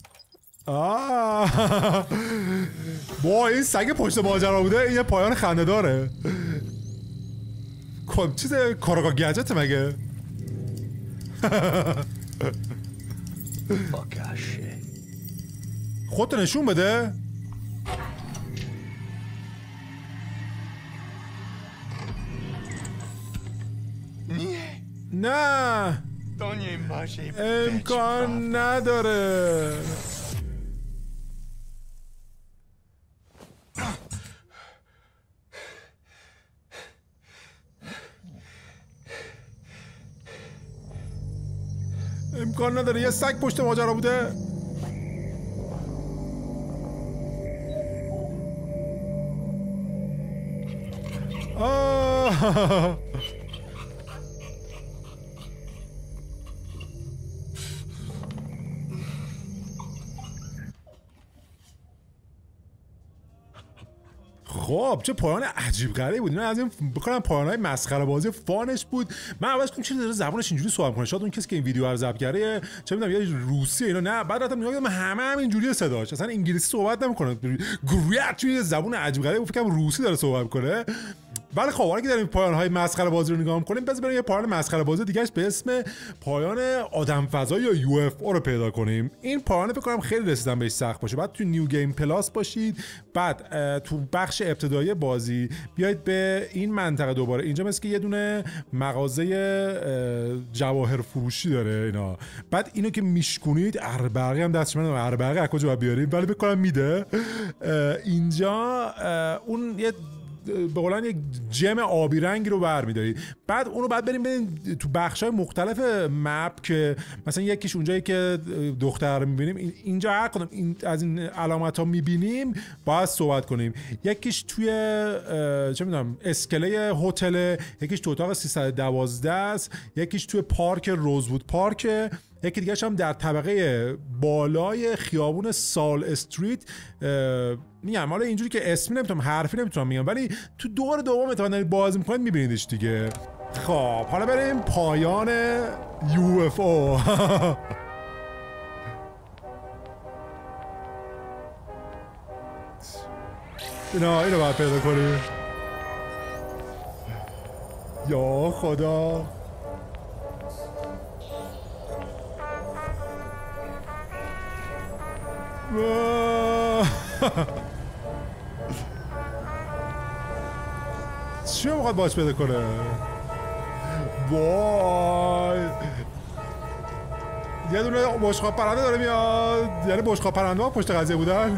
آه با این سگ پشت ماجرا بوده، این یه پایان خنده داره. چیز کاراگاه گجت مگه؟ خودتو نشون بده. نه امکان نداره. امکان نداره یه سگ پشت ماجرا بوده. آه خب چه پایان عجیب غریبی بود. من از این بکنم پایان‌های مسخره بازی فانش بود. من اولش گفتم چرا داره زبونش اینجوری صحبت می‌کنه، شاید اون کسی که این ویدیو رو ضبط کرده چه می‌دونم یا روسی اینا، نه بعد رفتم نگاه کردم همه هم اینجوریه صداش، اصلا انگلیسی صحبت نمی‌کنه، گریت توی زبون عجیب غریب، فکر کنم روسی داره صحبت می‌کنه. ولی خب حالا که داریم پایان‌های مسخره بازی رو نگاه می‌کنیم، بذار بریم یه پایان مسخره بازی دیگه‌اش به اسم پایان آدم فضا یا یو اف او رو پیدا کنیم. این پایان فکر کنم خیلی رسیدن بهش سخت باشه. بعد تو نیو گیم پلاس باشید، بعد تو بخش ابتدایی بازی بیاید به این منطقه دوباره. اینجا مثل که یه دونه مغازه جواهر فروشی داره اینا. بعد اینو که میشکونید اربعی هم دستش من اربعی از کجا بیاریم، ولی بکنم میده. اینجا اون یه به قولن یک جم آبی رنگی رو برمی‌دارید. بعد اونو بعد بریم بریم تو بخش‌های مختلف مپ که مثلا یکیش اونجایی که دختر رو می‌بینیم، اینجا هر کدوم این از این علامت‌ها می‌بینیم باید صحبت کنیم. یکیش توی چه می‌دونم اسکله هتل، یکیش تو اتاق سیصد و دوازده است، یکیش توی پارک روزوود پارک، یکی دیگه هم در طبقه بالای خیابون سال استریت. میگم حالا اینجوری که اسمی نمیتونم حرفی نمیتونم میگم، ولی تو دور دوم اتفاقا باز میکنید میبینیدش دیگه. خب حالا بریم پایان یو اف او. اینا اینو باید پیدا کنیم. یا خدا چی رو میخواد باش پیدا کنه؟ وای یه دونه بشقاب پرنده داره میاد، یعنی بشقاب پرنده ها پشت قضیه بودن.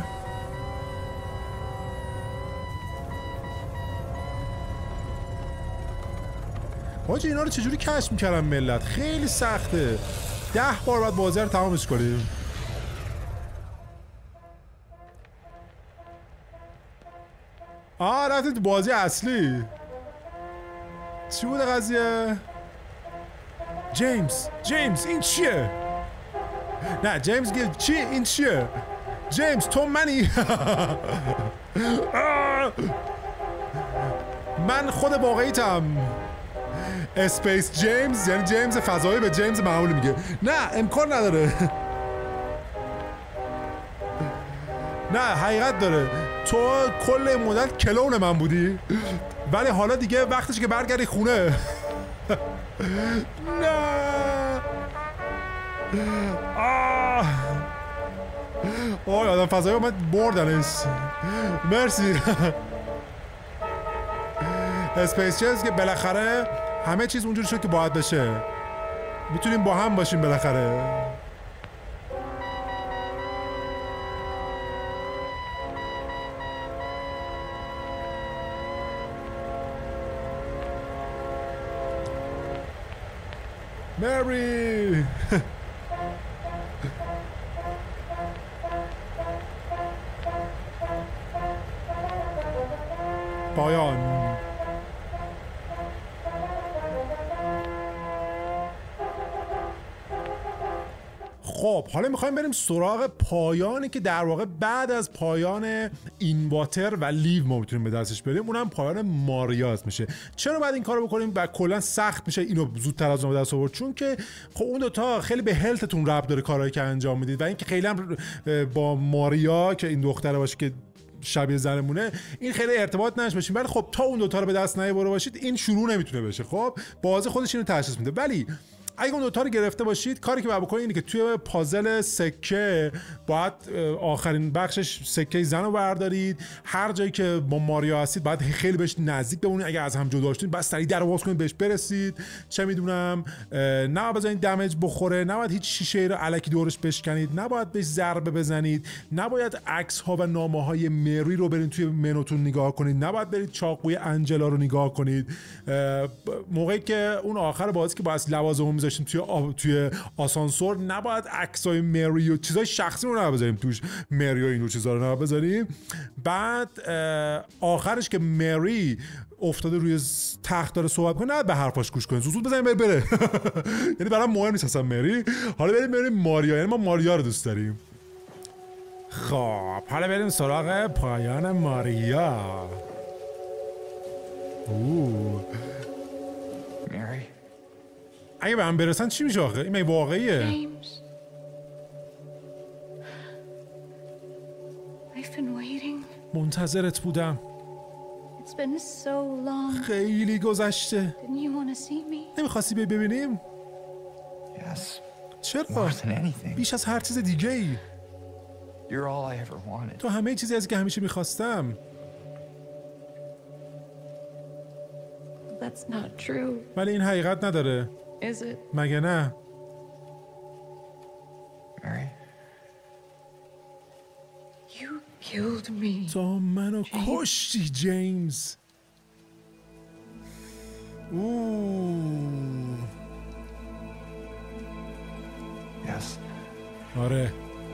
حاجی اینا رو چجوری کشف میکردن ملت؟ خیلی سخته. ده بار باید بازی رو تمامش کنیم. آه رفتیم تو بازی اصلی. چی بوده قضیه؟ جیمز جیمز این چیه؟ نه جیمز گفت چی این چیه؟ جیمز تو منی؟ من خود واقعیتم. اسپیس جیمز یعنی جیمز فضایی به جیمز معمولی میگه. نه امکان نداره. نه حقیقت داره. تو کل مدت کلون من بودی، ولی حالا دیگه وقتش که برگردی خونه. نه آه آه آدم فضایی اومد بردنش. مرسی اسپیس جیمز که بالاخره همه چیز اونجوری شد که باید بشه. میتونیم با هم باشیم بالاخره. مری پایان. خب حالا میخوایم بریم سراغ پایانی که در واقع بعد از پایان اینواتر و لیو ما میتونیم به دستش بریم، اونم پایان ماریاز میشه. چرا باید این کارو بکنیم و کلا سخت میشه اینو زودتر از اون به دست آورد؟ چون که خب اون دوتا خیلی به هلتتون ربط داره کارهایی که انجام میدید و اینکه خیلی هم با ماریا که این دختره باشه که شبیه زنمونه این خیلی ارتباط نش باشین، ولی خب تا اون دوتا رو به دست نیاورده باشید این شروع نمیتونه بشه. خب بازی خودش اینو تشخیص میده. ولی اگه اون دوتا رو گرفته باشید، کاری که باید بکنید اینه که توی پازل سکه باید آخرین بخشش سکه زن رو بردارید. هر جایی که با ماریا هستید باید خیلی بهش نزدیک بمونید. اگه از هم جدا شدید باید سریع در باز کنید بهش برسید. چه میدونم نه بزنید دمیج بخوره، نباید هیچ شیشه ای رو الکی دورش بشکنید، نباید بهش ضربه بزنید، نباید عکس ها و نامه های مری رو برید توی منوتون نگاه کنید، نباید برید چاقوی انجلا رو نگاه کنید. موقعی که اون آخر بازی که باید لوازم میذاشتیم توی آ... توی آسانسور، نباید عکسای مری و چیزای شخصی رو نبذاریم توش، مری و اینو چیزا رو نبذاریم. بعد آخرش که مری افتاده روی تخت داره صحبت کنه، نه به حرفاش گوش کنید، زود بزنیم بره بره. یعنی برام مهم نیست اصلا مری. حالا بریم بریم ماریا، یعنی ما ماریا رو دوست داریم. خب حالا بریم سراغ پایان ماریا. اوه Mary? اگه به هم برسن چی میشه آخه؟ این واقعیه؟ James. I've been waiting. منتظرت بودم. It's been so long. خیلی گذشته. Didn't you want to see me? نمیخواستی بی ببینیم؟ Yes. چرا؟ More than anything. بیش از هر چیز دیگه ای. You're all I ever wanted. تو همه چیزی از که همیشه میخواستم. That's not true, ولی این حقیقت نداره. is it? مگه نه؟ Mary? You killed me. تو منو کشتی جیمز. اوه. Yes. آره.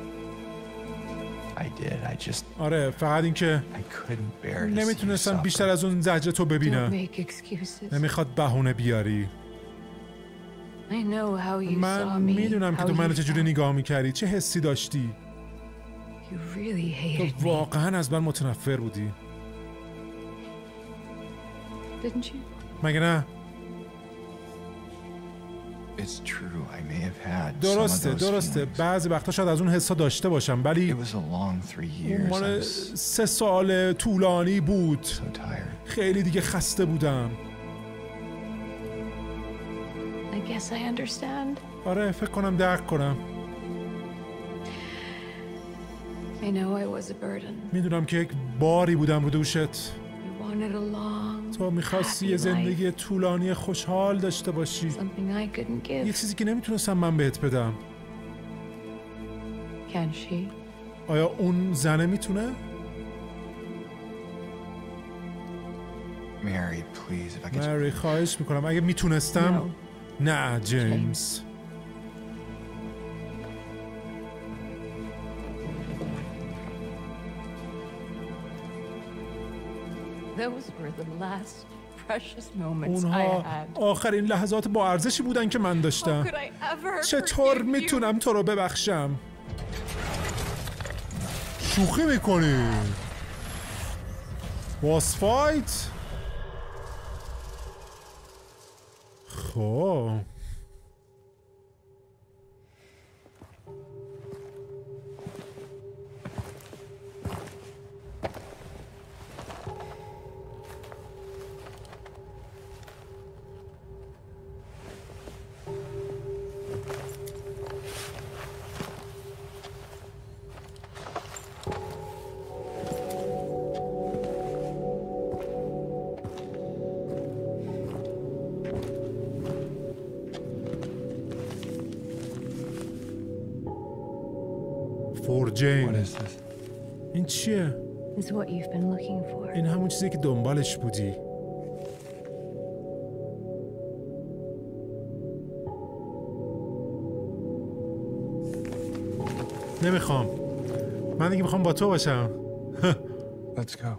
I did. I just آره فقط این که I couldn't bear to see you نمیتونستم suffer. بیشتر از اون زجر تو Don't ببینم. make excuses. نمیخواد بهونه بیاری. I know how you saw من me. میدونم که how تو you منو چجوری felt. نگاه میکردی، چه حسی داشتی. You really تو hated me, واقعا از من متنفر بودی. didn't you? مگه نه؟ It's true. I may have had some of درسته those درسته feelings. بعضی وقتا شاید از اون حسا داشته باشم، ولی It was a long three اون years. I مال was سه سال طولانی بود. so tired. خیلی دیگه خسته بودم. I guess I understand. آره فکر کنم درک کنم. I know I was a burden. میدونم که یک باری بودم رو دوشت. You wanted a long, تو میخواستی یه happy زندگی life. طولانی خوشحال داشته باشی، Something I couldn't یه give. چیزی که نمیتونستم من بهت بدم. Can she? آیا اون زنه میتونه؟ Mary, please, if I could. مری خواهش میکنم اگه میتونستم. نه جیمز. Those were the last precious moments I اونها had. آخرین لحظات با ارزشی بودن که من How داشتم. could I ever چطور forgive you? میتونم تو رو ببخشم؟ شوخی میکنی؟ باس فایت؟ خب فور What جین. is this? این چیه؟ Is what you've been looking for. این همون چیزی که دنبالش بودی. نمیخوام. من دیگه میخوام با تو باشم. Let's go.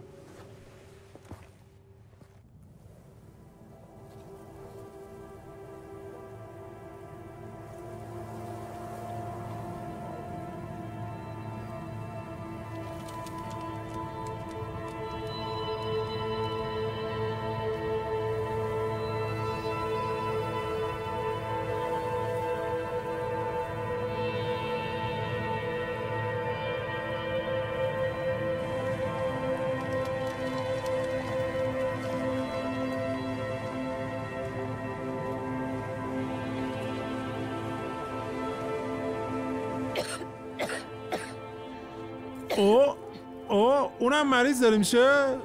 او او اونم مریض داره میشه.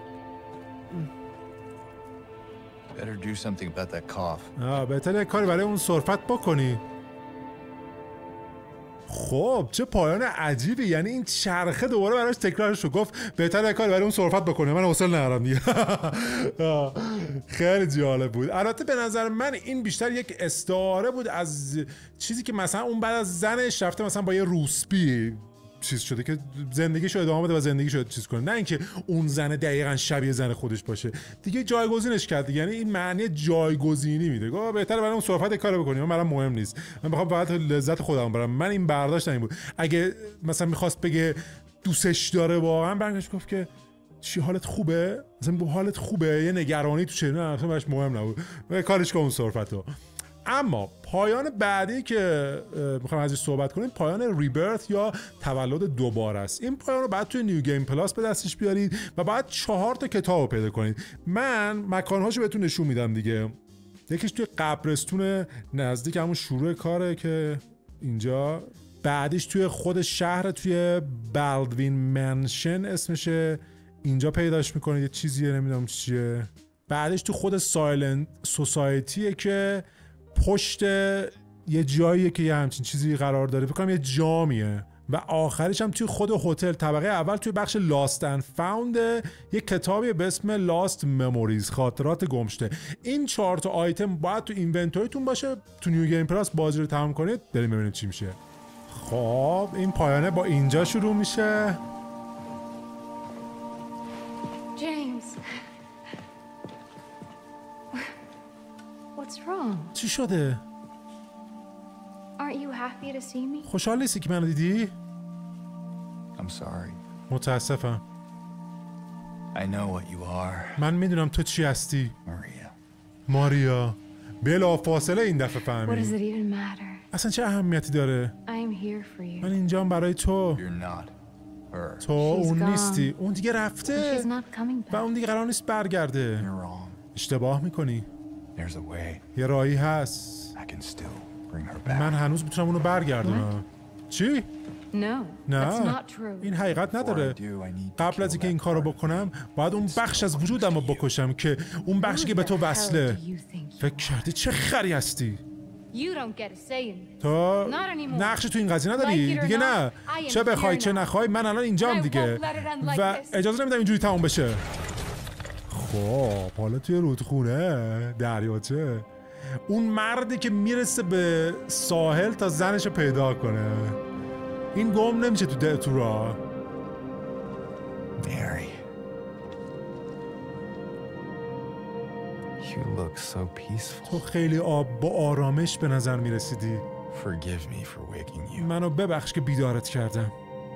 Better do something about that cough. آه بهتره کاری برای اون سرفت بکنی. خب چه پایان عجیبی. یعنی این چرخه دوباره براش تکرارش رو گفت بهتره کار برای اون صرفت بکنه، من حوصله ندارم دیگه. خیلی جالب بود. البته به نظر من این بیشتر یک استعاره بود از چیزی که مثلا اون بعد از زنش رفته مثلا با یه روسپی چیز شده که زندگیشو ادامه بده و زندگیشو چیز کنه، نه اینکه اون زن دقیقاً شبیه زن خودش باشه دیگه. جایگزینش کرد دیگه. یعنی این معنی جایگزینی میده. گفت بهتره برای اون صحبت کارو بکنیم، من برام مهم نیست، من میخوام فقط لذت خودم برم. من این برداشت این بود. اگه مثلا میخواست بگه دوستش داره واقعا، برگشت گفت که چی حالت خوبه؟ مثلا بو حالت خوبه، یه نگرانی تو چهره اصلا براش مهم نبود. کارش که اون صحبتو. اما پایان بعدی که میخوام ازش صحبت کنیم پایان ریبرث یا تولد دوباره است. این پایان رو بعد توی نیو گیم پلاس به دستش بیارید و بعد چهار تا کتاب رو پیدا کنید. من مکانهاشو بهتون نشون میدم دیگه. یکیش توی قبرستون نزدیک همون شروع کاره که اینجا، بعدش توی خود شهر توی بالدوین منشن اسمشه، اینجا پیداش میکنید، یه چیزیه نمیدونم چیه. بعدش تو خود سایلنت سوسایتیه که پشت یه جاییه که یه همچین چیزی قرار داره، فکر کنم یه جامیه. و آخرش هم توی خود هتل طبقه اول توی بخش لاست اند فاوند یه کتابی به اسم لاست مموریز، خاطرات گمشته. این چهار تا آیتم باید تو اینونتوریتون باشه. تو نیو گیم پلاس بازی رو تمام کنید، بریم ببینیم چی میشه. خب این پایانه با اینجا شروع میشه. James. What's wrong? چی شده؟ Aren't you happy to see me? خوشحال نیستی که منو دیدی؟ I'm sorry. متاسفم. I know what you are. من میدونم تو چی هستی. Maria. ماریا. بلا فاصله این دفعه What does فهمی. it even matter? اصلا چه اهمیتی داره؟ I'm here for you. من اینجام برای تو. You're not her. تو اون gone. نیستی. اون دیگه And رفته. she's not coming و back. اون دیگه قرار نیست برگرده. You're wrong. اشتباه میکنی. There's a way. یه راهی هست. I can still bring her back. من هنوز میتونم اونو برگردونم. چی؟ No, that's نه. not true. این حقیقت نداره. Before I do, I need to قبل از kill اینکه that این کارو part of بکنم me. باید اون بخش از وجودم رو بکشم که اون بخشی که به تو Who the hell وصله. do you think you فکر کردی چه خری هستی؟ You don't get a say in this. تو Not anymore. نقش تو این قضیه Like نداری it or دیگه. not, نه I am چه بخوای here چه now. نخوای من الان اینجام And I دیگه won't let it end like و this. اجازه نمیدم اینجوری تموم بشه. خب حالا توی رودخونه دریاچه اون مردی که میرسه به ساحل تا زنشو پیدا کنه، این گم نمیشه تو ده تو راه. Mary. You look so peaceful. تو خیلی آب با آرامش به نظر میرسیدی. Forgive me for waking you. منو ببخش که بیدارت کردم،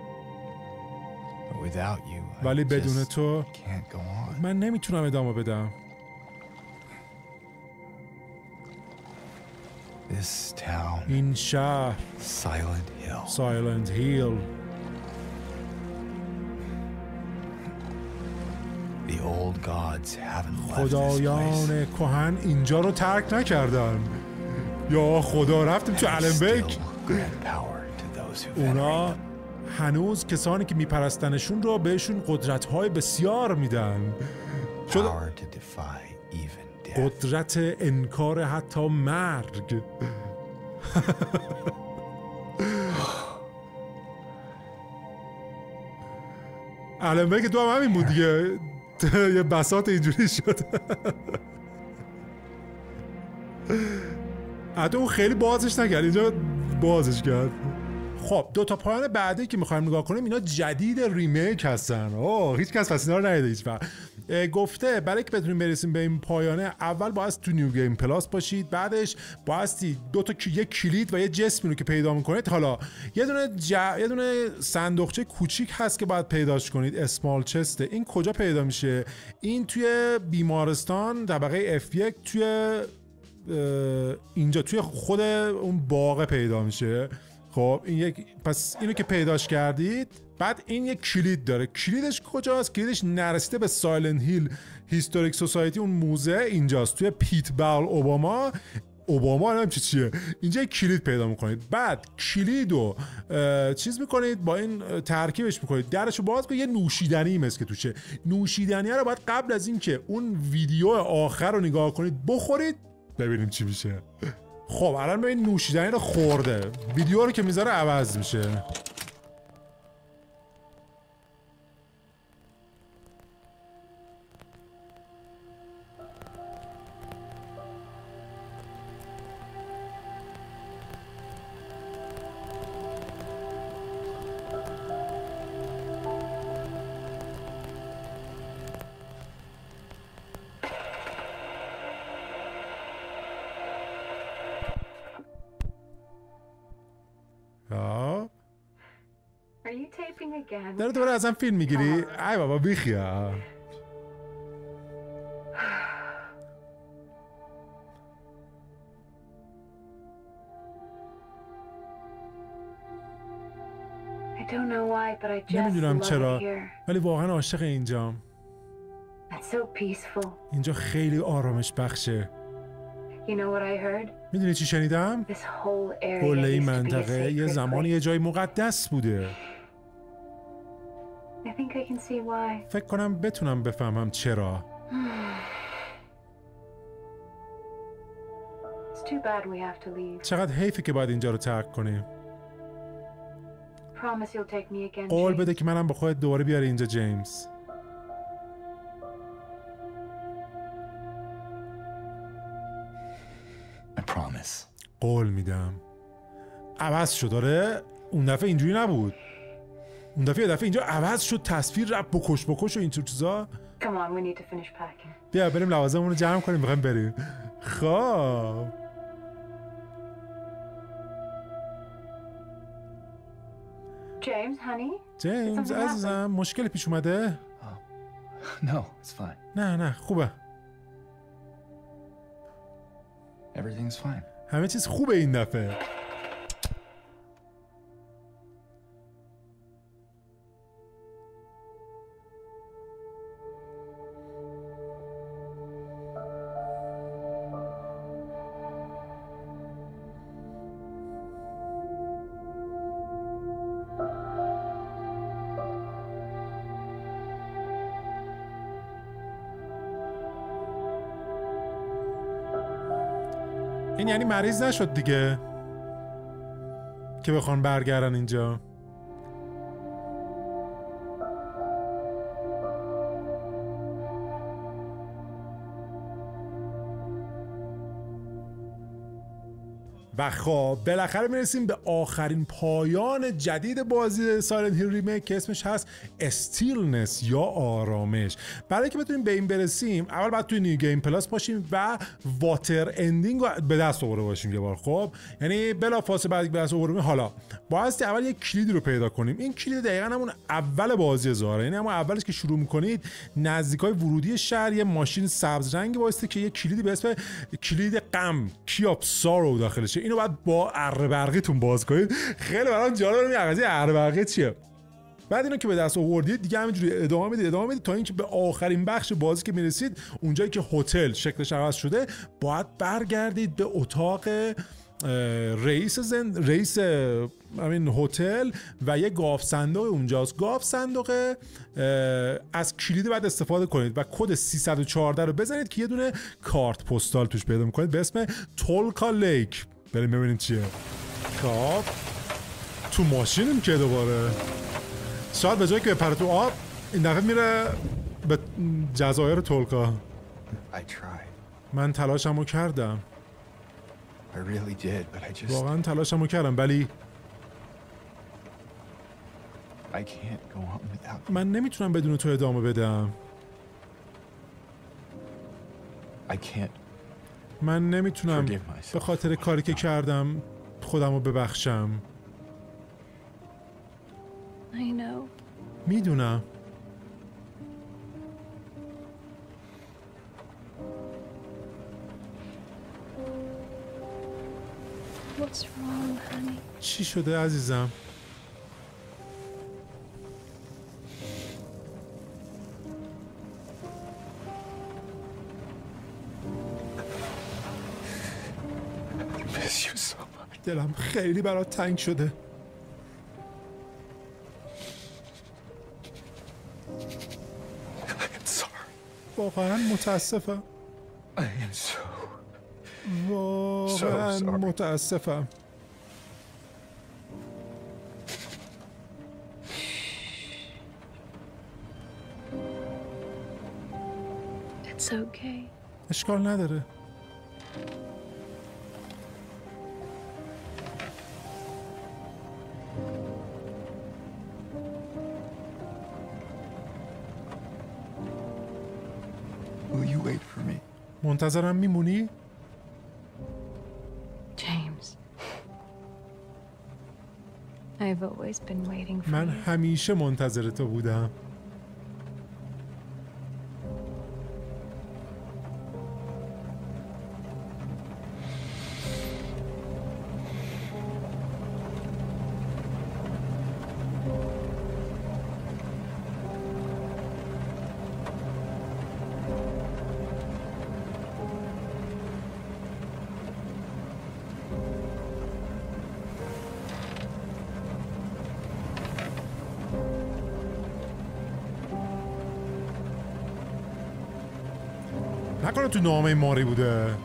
But without you, I ولی بدون just تو can't go on. من نمیتونم ادامه بدم. This town, این شهر Silent Hill. سایلنت هیل، The old gods haven't left this place. خدایان کهن اینجا رو ترک نکردن. یا خدا رفتیم تو And النبیک. still grant power to those who اونا venerate them. هنوز کسانی که میپرستنشون رو بهشون قدرت‌های بسیار میدن. شد Power to defy even death. قدرت انکار حتی مرگ. النبیک تو هم همین بود دیگه. یه بساط اینجوری شد. حتی اون خیلی بازش نکرد، اینجا بازش کرد. خب دو تا پایان بعدی که میخوایم نگاه کنیم اینا جدید ریمیک هستن. اوه هیچ کس پس اینا رو ندیده هیچ وقت. گفته برای که بتونیم برسیم به این پایانه اول باید تو نیو گیم پلاس باشید، بعدش بایستی دو تا یک کلید و یه جسمی رو که پیدا میکنید. حالا یه دونه ج... یه دونه صندوقچه کوچیک هست که باید پیداش کنید، اسمال چسته. این کجا پیدا میشه؟ این توی بیمارستان طبقه اف یک توی اینجا توی خود اون باغ پیدا میشه. خب این یک، پس اینو که پیداش کردید بعد این یک کلید داره. کلیدش کجاست؟ کلیدش نرسیده به سایلنت هیل هیستوریک سوسایتی، اون موزه اینجاست توی پیتبال اوباما. اوباما نمیم چی چیه. اینجا یک کلید پیدا میکنید، بعد کلید رو چیز میکنید با این ترکیبش میکنید، درشو باز کنید، یه نوشیدنی مثل که توشه. نوشیدنی رو باید قبل از این که اون ویدیو آخر رو نگاه کنید بخورید ببینیم چی میشه. خب الان ببین نوشیدنی رو خورده، ویدیو رو که میذاره عوض میشه. داره دوباره ازم فیلم میگیری؟ ای بابا بیخیا. نمیدونم چرا ولی واقعا عاشق اینجام. اینجا خیلی آرامش بخشه. میدونی چی شنیدم؟ کل این منطقه یه زمانی یه جای مقدس بوده. فکر کنم بتونم بفهمم چرا. چقدر حیفه که باید اینجا رو ترک کنیم. قول بده که منم با خودت دوباره بیاری اینجا جیمز. قول میدم. عوض شد داره. اون دفعه اینجوری نبود. اون دفعه دفعه اینجا عوض شد، تصویر رپ بکش بکش و این چیزا. بیا بریم لوازممون رو جمع کنیم میخوایم بریم. خب جیمز هانی؟ جیمز عزیزم مشکلی پیش اومده؟ No, it's fine. نه نه خوبه. Everything's fine. همه چیز خوبه این دفعه. این یعنی مریض نشد دیگه که بخوان برگردن اینجا. و خب بالاخره میرسیم به آخرین پایان جدید بازی سایلنت هیل ریمیک که اسمش هست استیلنس یا آرامش. برای که بتونیم به این برسیم اول باید توی نیو گیم پلاس باشیم و واتر اندینگ رو به دست آورده باشیم یه بار. خب یعنی بلافاصله بعد به دست آوردیم حالا بایستی اول یک کلید رو پیدا کنیم. این کلید دقیقاً همون اول بازی زاره، یعنی همون اولش که شروع می‌کنید نزدیکای ورودی شهر یه ماشین سبز رنگی واسه که یه کلیدی به اسم کلید غم کی آف سارو داخلشه. اینو بعد با اره برقیتون باز کنید. خیلی برام جالبه این قضیه اره برقی چیه. بعد اینو که به دست آوردید دیگه همینجوری ادامه میدید ادامه میدید تا اینکه به آخرین بخش بازی که میرسید، اونجایی که هتل شکلش عوض شده، باید برگردید به اتاق رئیس زن... رئیس همین هتل و یه گاف صندوق اونجاست. گاف صندوق از کلید بعد استفاده کنید و کد سیصد و چهارده رو بزنید که یه دونه کارت پستال توش پیدا میکنید به اسم تولکا لیک. بریم ببینیم چیه. خب تو ماشینیم که دوباره شاید به جایی که بپره تو آب این دفعه میره به جزایر تولکا. من تلاشمو کردم. I really did, but I just واقعا تلاشمو کردم ولی I can't go on without you. من نمیتونم بدون تو ادامه بدم. I can't. من نمیتونم به خاطر کاری که کردم خودمو ببخشم. I know. میدونم. What's wrong, honey? چی شده عزیزم؟ Miss you so much. دلم خیلی برات تنگ شده. I am sorry. واقعا متاسفم. I am so واقعا So sorry. متاسفم. It's okay. اشکال نداره. Will you wait for me? منتظرم میمونی؟ James. I've always been waiting for من you. همیشه منتظر تو بودم. نکنه تو نامه ماری بوده.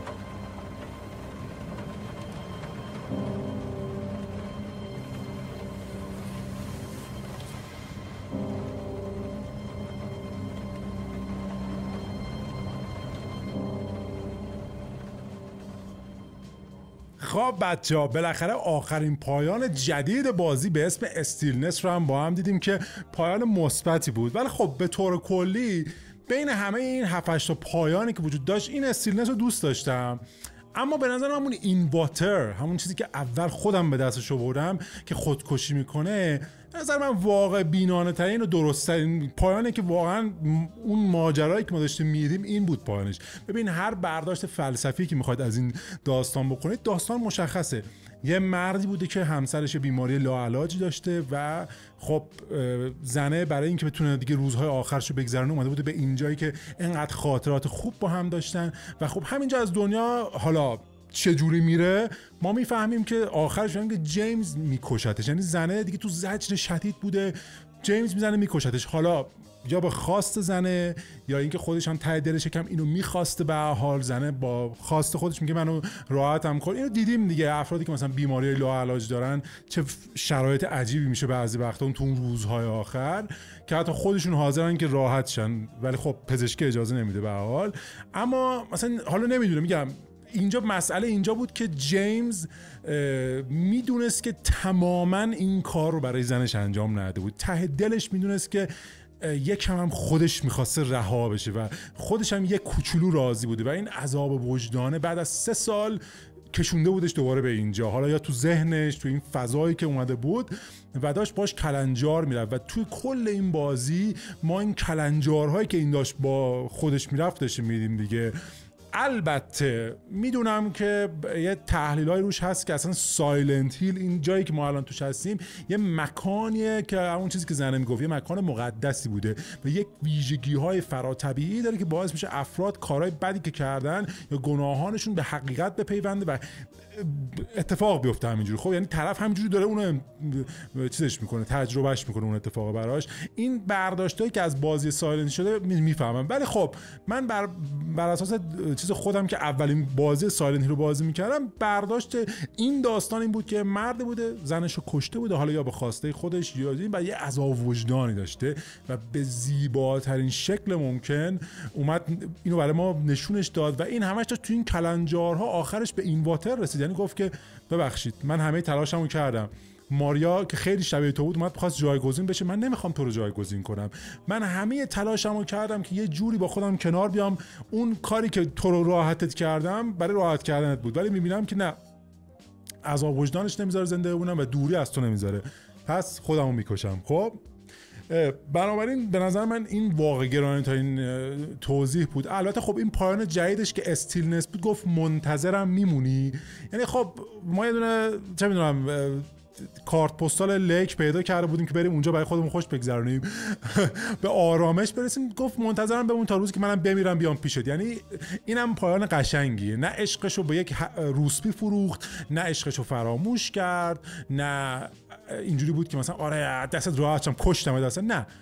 خب بچه ها بالاخره آخرین پایان جدید بازی به اسم استیلنس رو هم با هم دیدیم که پایان مثبتی بود. ولی خب به طور کلی بین همه این هفت هشت تا پایانی که وجود داشت این استیلنس رو دوست داشتم. اما به نظر همون اینواتر، همون چیزی که اول خودم به دستش آوردم که خودکشی میکنه، به نظر من واقع بینانه ترین و درست ترین پایانه که واقعا اون ماجرایی که ما داشتیم میدیم این بود پایانش. ببین هر برداشت فلسفی که میخواید از این داستان بکنید، داستان مشخصه. یه مردی بوده که همسرش بیماری لاعلاجی داشته و خب زنه برای اینکه بتونه دیگه روزهای آخرشو بگذرونه اومده بوده به اینجایی که انقدر خاطرات خوب با هم داشتن و خب همینجا از دنیا حالا چجوری میره ما میفهمیم که آخرش که جیمز میکشتش. یعنی زنه دیگه تو زجر شدید بوده، جیمز میزنه میکشتش. حالا یا به خواست زنه یا اینکه خودش هم ته دلش کم اینو میخواسته، به حال زنه با خواست خودش میگه منو راحتم کن. اینو دیدیم دیگه، افرادی که مثلا بیماری لاعلاج دارن چه شرایط عجیبی میشه بعضی وقتا اون تو اون روزهای آخر که حتی خودشون حاضرن که راحت شن ولی خب پزشکی اجازه نمیده به حال. اما مثلا حالا نمیدونم، میگم اینجا مسئله اینجا بود که جیمز میدونست که تماما این کار رو برای زنش انجام نداده بود. ته دلش میدونست که یک هم خودش میخواسته رها بشه و خودش هم یک کوچولو راضی بوده و این عذاب وجدانه بعد از سه سال کشونده بودش دوباره به اینجا. حالا یا تو ذهنش، تو این فضایی که اومده بود و داشت باش کلنجار میرفت و توی کل این بازی ما این کلنجارهایی که این داشت با خودش میرفت داشتیم میدیم دیگه. البته میدونم که یه تحلیلای روش هست که اصلا سایلنت هیل، این جایی که ما الان توش هستیم، یه مکانیه که همون چیزی که زنه میگفت یه مکان مقدسی بوده و یک ویژگی‌های فراتبیعی داره که باعث میشه افراد کارهای بدی که کردن یا گناهانشون به حقیقت بپیونده و اتفاق بیفته همینجوری. خب یعنی طرف همینجوری داره اونو چیزش میکنه، تجربهش میکنه اون اتفاق براش. این برداشتایی که از بازی سایلنت شده میفهمم، ولی خب من بر بر اساس چیز خودم که اولین بازی سایلنت هیل رو بازی میکردم، برداشت این داستان این بود که مرد بوده زنش رو کشته بوده، حالا یا به خواسته خودش یا این، و یه عذاب وجدانی داشته و به زیباترین شکل ممکن اومد اینو برای ما نشونش داد و این همش تو این کلنجارها آخرش به اینواتر رسید. یعنی گفت که ببخشید من همه تلاشمو کردم، ماریا که خیلی شبیه تو بود اومد خواست جایگزین بشه، من نمیخوام تو رو جایگزین کنم، من همه تلاشمو کردم که یه جوری با خودم کنار بیام، اون کاری که تو رو راحتت کردم برای راحت کردنت بود، ولی میبینم که نه، عذاب وجدانش نمیذاره زنده بمونم و دوری از تو نمیذاره، پس خودمو میکشم. خب بنابراین به نظر من این واقع گرانی تا این توضیح بود. البته خب این پایان جدیدش که استیلنس بود گفت منتظرم میمونی، یعنی خب ما یه دونه چه میدونم کارت پستال لیک پیدا کرده بودیم که بریم اونجا برای خودمون خوش بگذرونیم به آرامش برسیم، گفت منتظرم بمون تا روزی که منم بمیرم بیام پیشت. یعنی اینم پایان قشنگیه، نه عشقشو به یک روسپی فروخت، نه عشقشو فراموش کرد، نه اینجوری بود که مثلا آره دستت راحت شم کشتم دست، نه،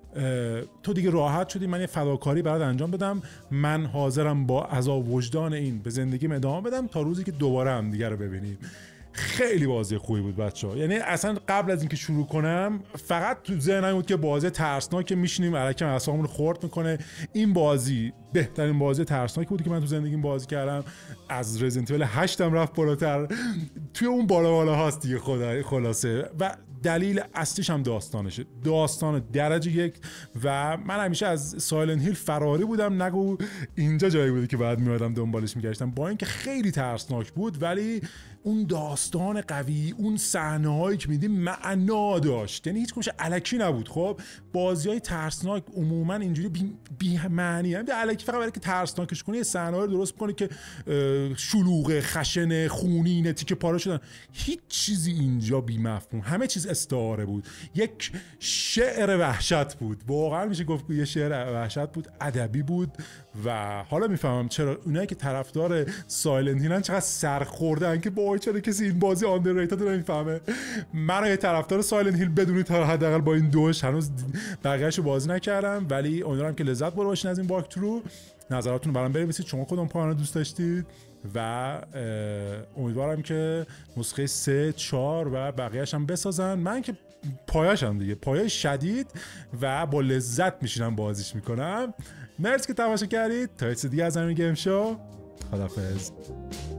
تو دیگه راحت شدی، من یه فداکاری برات انجام بدم، من حاضرم با عذاب وجدان این به زندگیم ادامه بدم تا روزی که دوباره هم دیگه رو ببینیم. خیلی بازی خوبی بود بچه‌ها. یعنی اصلا قبل از اینکه شروع کنم فقط تو ذهنم بود که بازی ترسناکه، میشینیم الکی اعصابمون رو خرد میکنه. این بازی بهترین بازی ترسناکی بود که من تو زندگیم بازی کردم. از رزیدنت ایول هشت هم رفت بالاتر، توی اون بالا بالا هاست دیگه خدا خلاصه. و دلیل اصلیش هم داستانشه، داستان درجه یک. و من همیشه از سایلنت هیل فراری بودم، نگو اینجا جایی بوده که بعد میادم دنبالش میگشتم. با اینکه خیلی ترسناک بود ولی اون داستان قوی، اون صحنه‌هایی که می‌دیدیم معنا داشت، یعنی هیچ کدومش الکی نبود. خب بازی‌های ترسناک عموما اینجوری بی, بی معنی هم الکی، فقط برای که ترسناکش کنی صحنه‌ها رو درست کنی که شلوغ، خشن، خونین، تیکه پاره شدن. هیچ چیزی اینجا بی مفهوم، همه چیز استعاره بود. یک شعر وحشت بود، واقعا میشه گفت یه شعر وحشت بود، ادبی بود. و حالا میفهمم چرا اونایی که طرفدار سایلنت هیلن چقدر سرخوردن که وای چرا کسی این بازی آندرریتد رو نمیفهمه. من یه طرفدار سایلنت هیل بدونی تا حداقل با این دوش هنوز بقیه‌اشو بازی نکردم، ولی امیدوارم که لذت برده باشین از این واک ترو. نظراتتون رو برام بنویسید، شما کدوم پایان دوست داشتید و امیدوارم که نسخه سه، چهار و بقیه‌اش هم بسازن. من که پایه‌شم دیگه، پایه شدید و با لذت میشینم بازیش میکنم. مرسی که تماشا کردید. تا یه چیز دیگه از همین گیم شو، خدافظ.